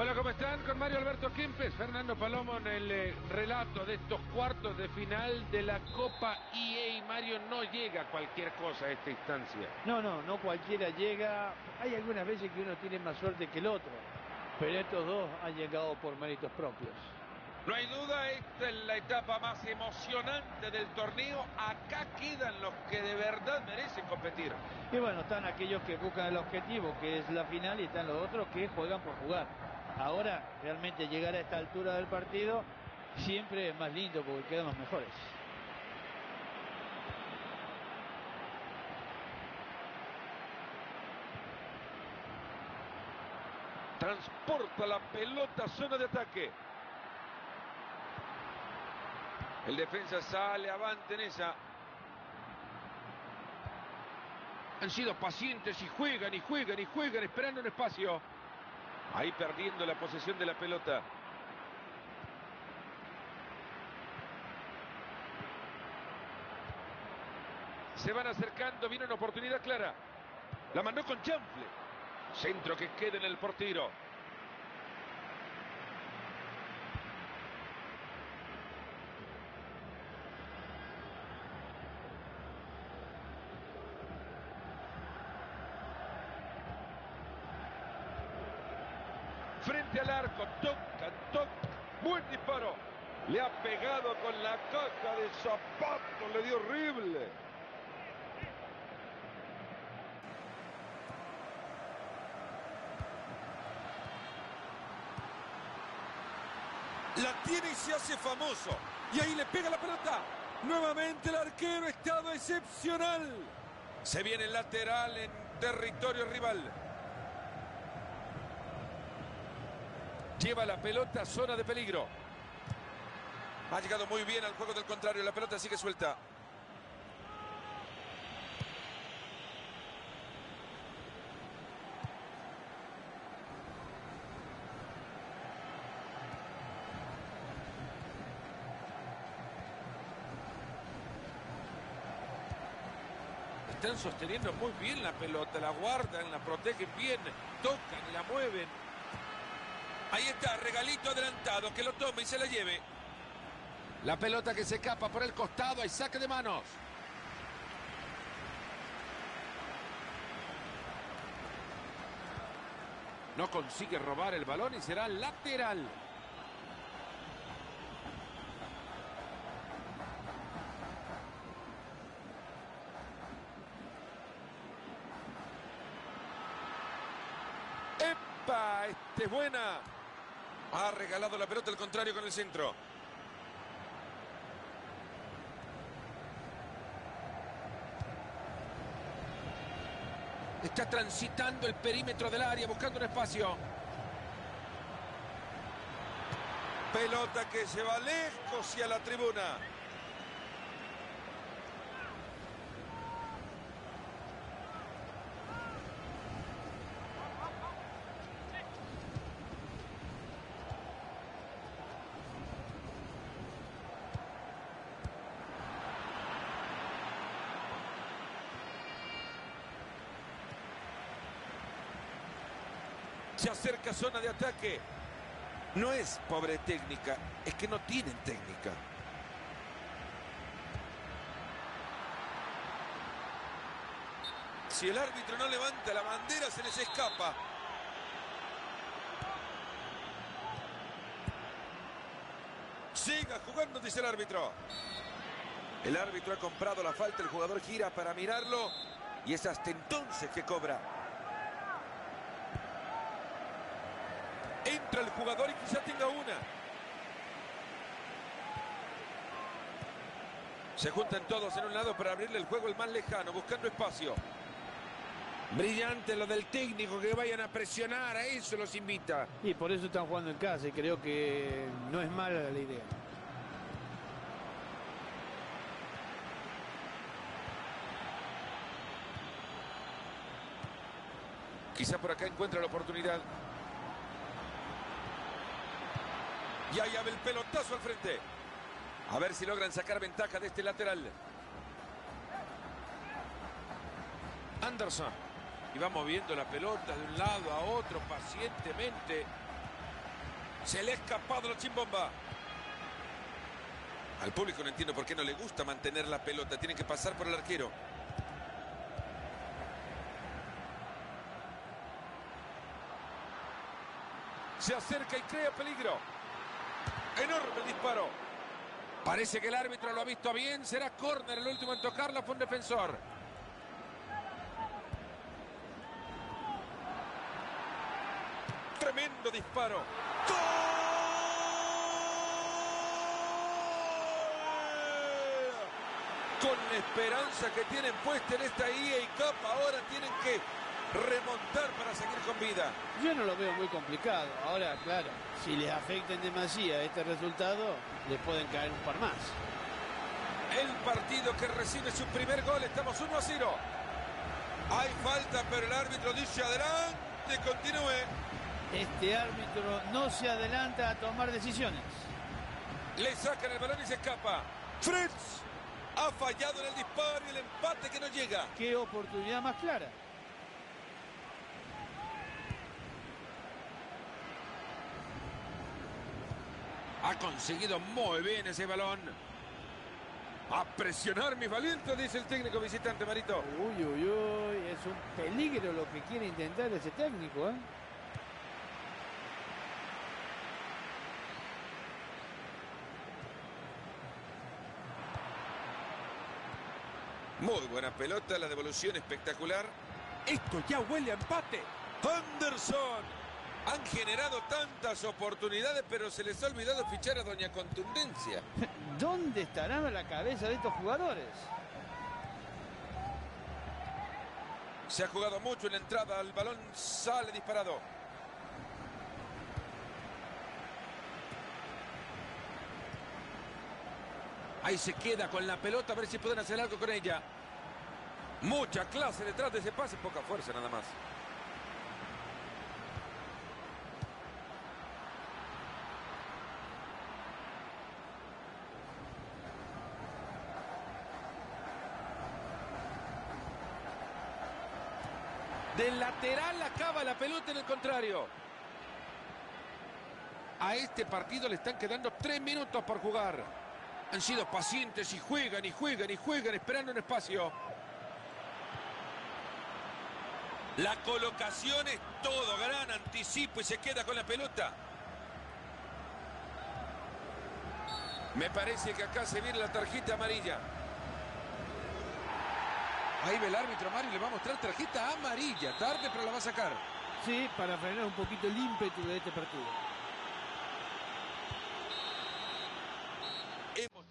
S1: Hola, ¿cómo están? Con Mario Alberto Kempes, Fernando Palomo en el eh, relato de estos cuartos de final de la Copa E A. Mario, no llega cualquier cosa a esta instancia.
S4: No, no, no cualquiera llega. Hay algunas veces que uno tiene más suerte que el otro, pero estos dos han llegado por méritos propios.
S2: No hay duda, esta es la etapa más emocionante del torneo. Acá quedan los que de verdad merecen competir.
S4: Y bueno, están aquellos que buscan el objetivo, que es la final, y están los otros que juegan por jugar. Ahora, realmente llegar a esta altura del partido siempre es más lindo porque quedan los mejores.
S2: Transporta la pelota a zona de ataque. El defensa sale avante en esa.
S1: Han sido pacientes y juegan y juegan y juegan esperando un espacio.
S2: Ahí perdiendo la posesión de la pelota.
S1: Se van acercando, viene una oportunidad clara. La mandó con chanfle.
S2: Centro que queda en el portero. Frente al arco, toca, toca, buen disparo. Le ha pegado con la caja de zapato, le dio horrible. La tiene y se hace famoso. Y ahí le pega la pelota. Nuevamente el arquero, estado excepcional. Se viene el lateral en territorio rival. Lleva la pelota a zona de peligro. Ha llegado muy bien al juego del contrario. La pelota sigue suelta. Están sosteniendo muy bien la pelota. La guardan, la protegen bien. Tocan y la mueven. Ahí está, regalito adelantado, que lo tome y se la lleve.
S1: La pelota que se escapa por el costado, hay saque de manos. No consigue robar el balón y será lateral.
S2: ¡Epa! Este es buena. Ha regalado la pelota al contrario con el centro.
S1: Está transitando el perímetro del área, buscando un espacio.
S2: Pelota que se va lejos y a la tribuna. Se acerca zona de ataque. No es pobre técnica, es que no tienen técnica. Si el árbitro no levanta la bandera, se les escapa. Siga jugando, dice el árbitro. El árbitro ha comprado la falta, el jugador gira para mirarlo y es hasta entonces que cobra. Entra el jugador y quizá tenga una. Se juntan todos en un lado para abrirle el juego el más lejano, buscando espacio.
S1: Brillante lo del técnico, que vayan a presionar, a eso los invita.
S4: Y por eso están jugando en casa y creo que no es mala la idea.
S2: Quizá por acá encuentra la oportunidad. Y ahí abre el pelotazo al frente. A ver si logran sacar ventaja de este lateral. Anderson. Y va moviendo la pelota de un lado a otro pacientemente. Se le ha escapado la chimbomba. Al público no entiendo por qué no le gusta mantener la pelota. Tienen que pasar por el arquero. Se acerca y crea peligro. Enorme el disparo. Parece que el árbitro lo ha visto bien. Será córner. El último en tocarla fue un defensor. Tremendo disparo. ¡Gol! Con la esperanza que tienen puesta en esta E A Cup, ahora tienen que remontar para seguir con vida.
S4: Yo no lo veo muy complicado. Ahora, claro, si les afecta en demasía este resultado, les pueden caer un par más.
S2: El partido que recibe su primer gol, estamos uno a cero. Hay falta, pero el árbitro dice adelante, continúe.
S4: Este árbitro no se adelanta a tomar decisiones.
S2: Le sacan el balón y se escapa. Fritz ha fallado en el disparo y el empate que no llega.
S4: Qué oportunidad más clara.
S1: Ha conseguido muy bien ese balón.
S2: A presionar, mis valientes, dice el técnico visitante, Marito.
S4: Uy, uy, uy, es un peligro lo que quiere intentar ese técnico, ¿eh?
S2: Muy buena pelota, la devolución espectacular. Esto ya huele a empate. Anderson. Han generado tantas oportunidades, pero se les ha olvidado fichar a Doña Contundencia.
S4: ¿Dónde estará la cabeza de estos jugadores?
S2: Se ha jugado mucho en la entrada, el balón sale disparado.
S1: Ahí se queda con la pelota, a ver si pueden hacer algo con ella.
S2: Mucha clase detrás de ese pase, poca fuerza nada más.
S1: Del lateral acaba la pelota en el contrario. A este partido le están quedando tres minutos por jugar. Han sido pacientes y juegan y juegan y juegan esperando un espacio.
S2: La colocación es todo, gran anticipo y se queda con la pelota. Me parece que acá se viene la tarjeta amarilla.
S1: Ahí ve el árbitro, Mario, le va a mostrar tarjeta amarilla. Tarde, pero la va a sacar.
S4: Sí, para frenar un poquito el ímpetu de este partido.
S2: Hemos...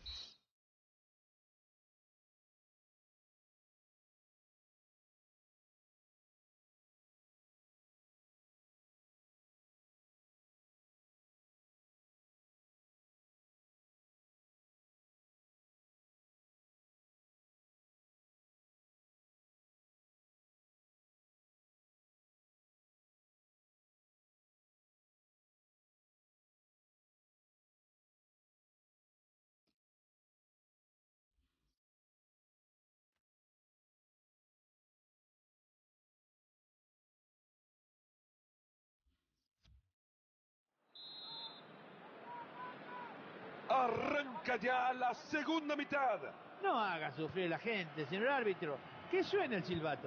S2: Arranca ya la segunda mitad.
S4: No haga sufrir a la gente, señor árbitro. Que suene el silbato.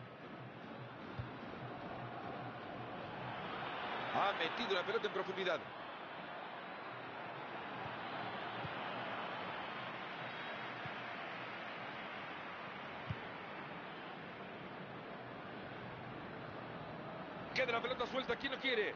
S2: Ha metido la pelota en profundidad. Queda la pelota suelta, ¿quién lo quiere?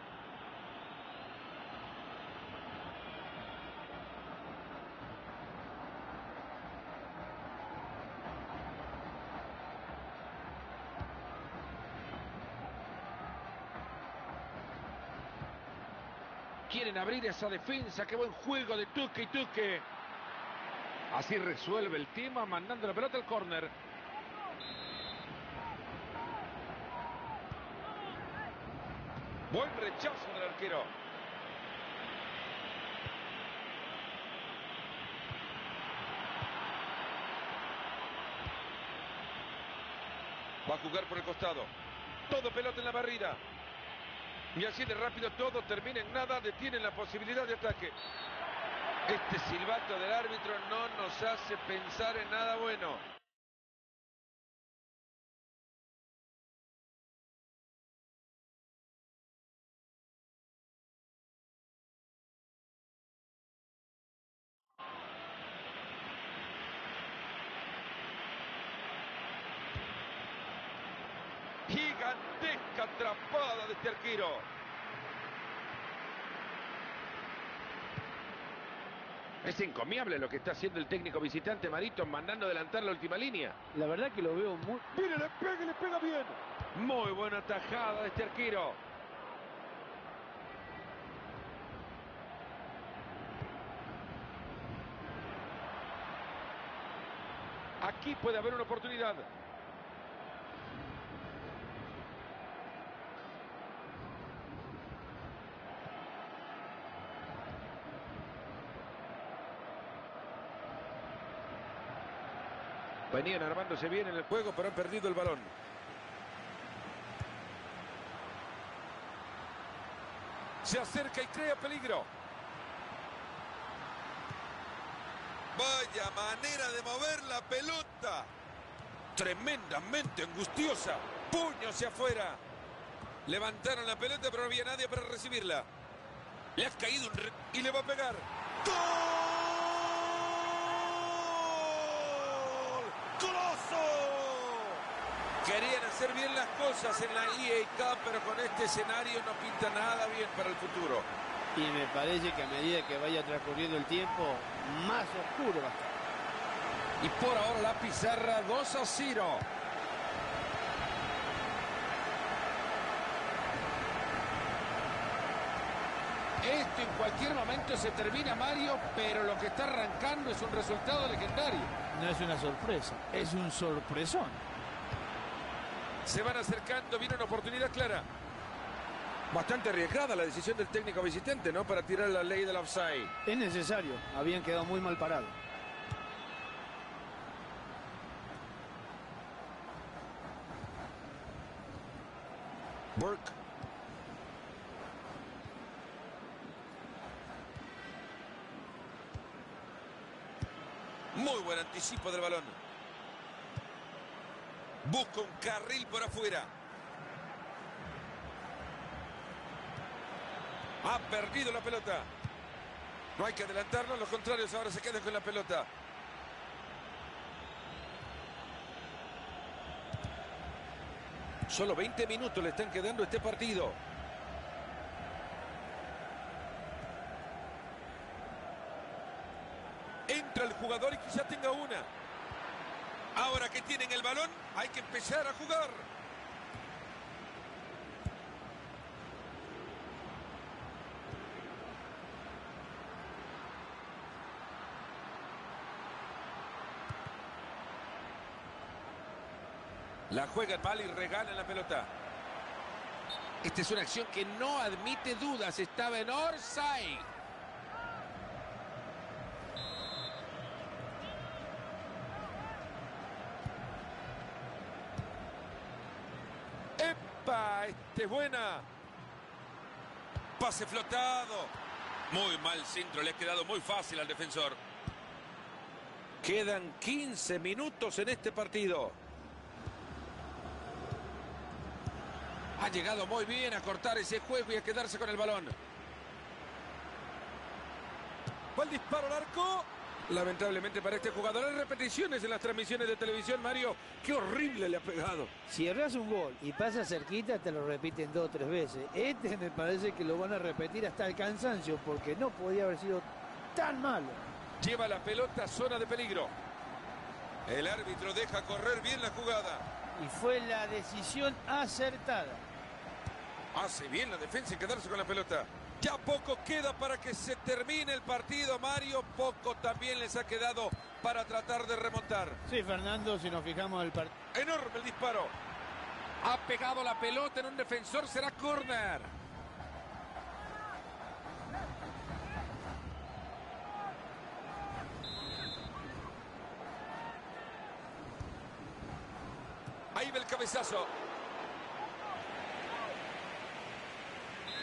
S1: Quieren abrir esa defensa, qué buen juego de Tuque y Tuque. Así resuelve el tema, mandando la pelota al córner.
S2: Buen rechazo del arquero. Va a jugar por el costado. Todo pelota en la barrida.
S1: Y así de rápido todo termina en nada, detienen la posibilidad de ataque. Este silbato del árbitro no nos hace pensar en nada bueno. Gigantesca atrapada de este arquero. Es encomiable lo que está haciendo el técnico visitante Marito, mandando adelantar la última línea.
S4: La verdad que lo veo muy...
S1: ¡Mire, le pega y le pega bien! Muy buena tajada de este arquero. Aquí puede haber una oportunidad. Venían armándose bien en el juego, pero han perdido el balón.
S2: Se acerca y crea peligro. Vaya manera de mover la pelota. Tremendamente angustiosa. Puño hacia afuera. Levantaron la pelota, pero no había nadie para recibirla. Le ha caído un... Re... y le va a pegar. ¡Gol! ¡Golazo! Querían hacer bien las cosas en la E A Cup, pero con este escenario no pinta nada bien para el futuro.
S4: Y me parece que a medida que vaya transcurriendo el tiempo, más oscuro va a estar.
S1: Y por ahora la pizarra dos a cero. Esto en cualquier momento se termina, Mario, pero lo que está arrancando es un resultado legendario.
S3: No es una sorpresa, es un sorpresón.
S2: Se van acercando, viene una oportunidad clara.
S1: Bastante arriesgada la decisión del técnico visitante, ¿no? Para tirar la ley del offside.
S3: Es necesario, habían quedado muy mal parados.
S2: Burke. Muy buen anticipo del balón. Busca un carril por afuera. Ha perdido la pelota. No hay que adelantarlo, los contrarios ahora se quedan con la pelota.
S1: Solo veinte minutos le están quedando a este partido.
S2: Entra el jugador y quizá tenga una. Ahora que tienen el balón, hay que empezar a jugar. La juegan mal y regalan la pelota.
S1: Esta es una acción que no admite dudas. Estaba en offside.
S2: ¡Epa! Este es buena. Pase flotado. Muy mal centro, le ha quedado muy fácil al defensor.
S1: Quedan quince minutos en este partido. Ha llegado muy bien a cortar ese juego y a quedarse con el balón.
S2: Va el disparo al arco.
S1: Lamentablemente para este jugador hay repeticiones en las transmisiones de televisión, Mario. Qué horrible le ha pegado.
S3: Si erras un gol y pasa cerquita, te lo repiten dos o tres veces. Este me parece que lo van a repetir hasta el cansancio, porque no podía haber sido tan malo.
S2: Lleva la pelota a zona de peligro. El árbitro deja correr bien la jugada.
S3: Y fue la decisión acertada.
S2: Hace bien la defensa en quedarse con la pelota. Ya poco queda para que se termine el partido, Mario. Poco también les ha quedado para tratar de remontar.
S3: Sí, Fernando, si nos fijamos el partido.
S2: Enorme el disparo.
S1: Ha pegado la pelota en un defensor, será córner.
S2: Ahí va el cabezazo.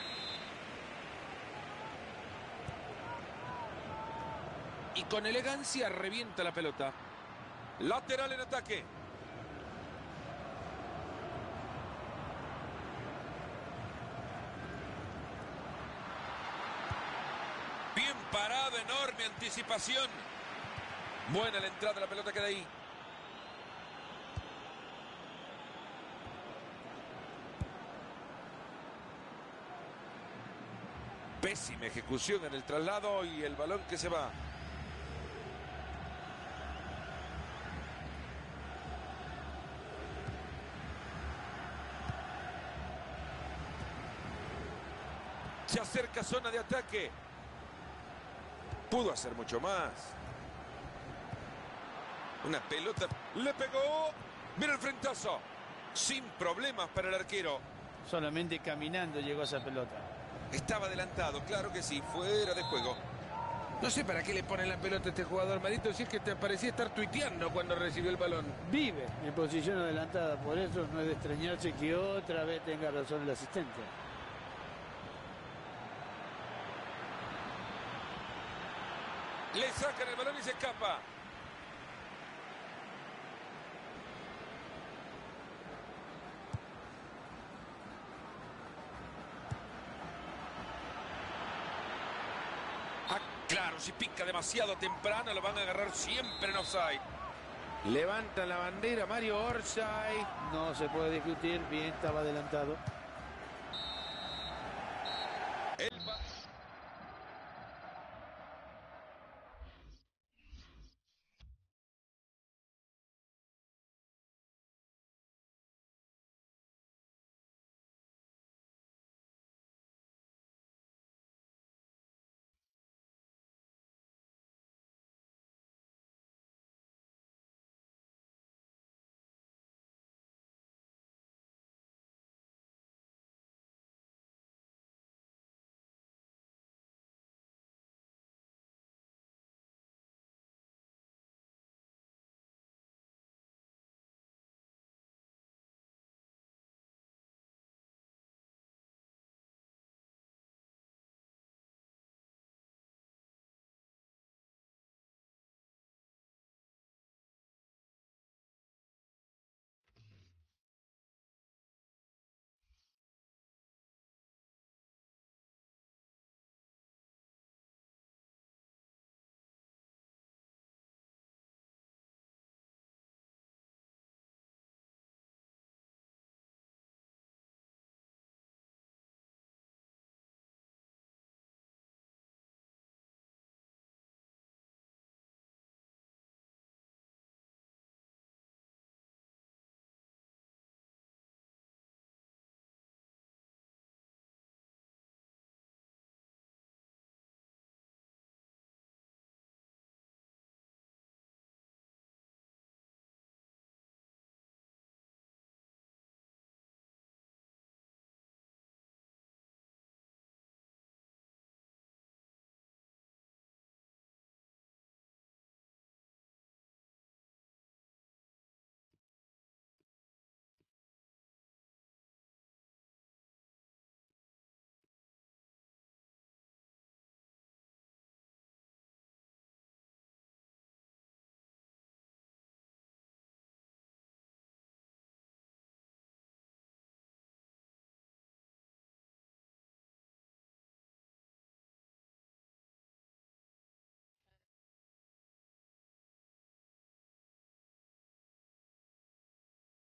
S1: y con elegancia revienta la pelota.
S2: Lateral en ataque. Bien parado, enorme anticipación. Buena la entrada, la pelota queda ahí. Pésima ejecución en el traslado y el balón que se va. Se acerca zona de ataque. Pudo hacer mucho más. Una pelota. Le pegó. Mira el frentazo. Sin problemas para el arquero.
S4: Solamente caminando llegó esa pelota.
S2: Estaba adelantado, claro que sí, fuera de juego.
S1: No sé para qué le ponen la pelota a este jugador, Marito, si es que te parecía estar tuiteando cuando recibió el balón.
S4: Vive en posición adelantada, por eso no es de extrañarse que otra vez tenga razón el asistente.
S2: Le sacan el balón y se escapa. Ah, claro, si pica demasiado temprano lo van a agarrar siempre en offside.
S1: Levanta la bandera Mario Orsay.
S4: No se puede discutir, bien estaba adelantado.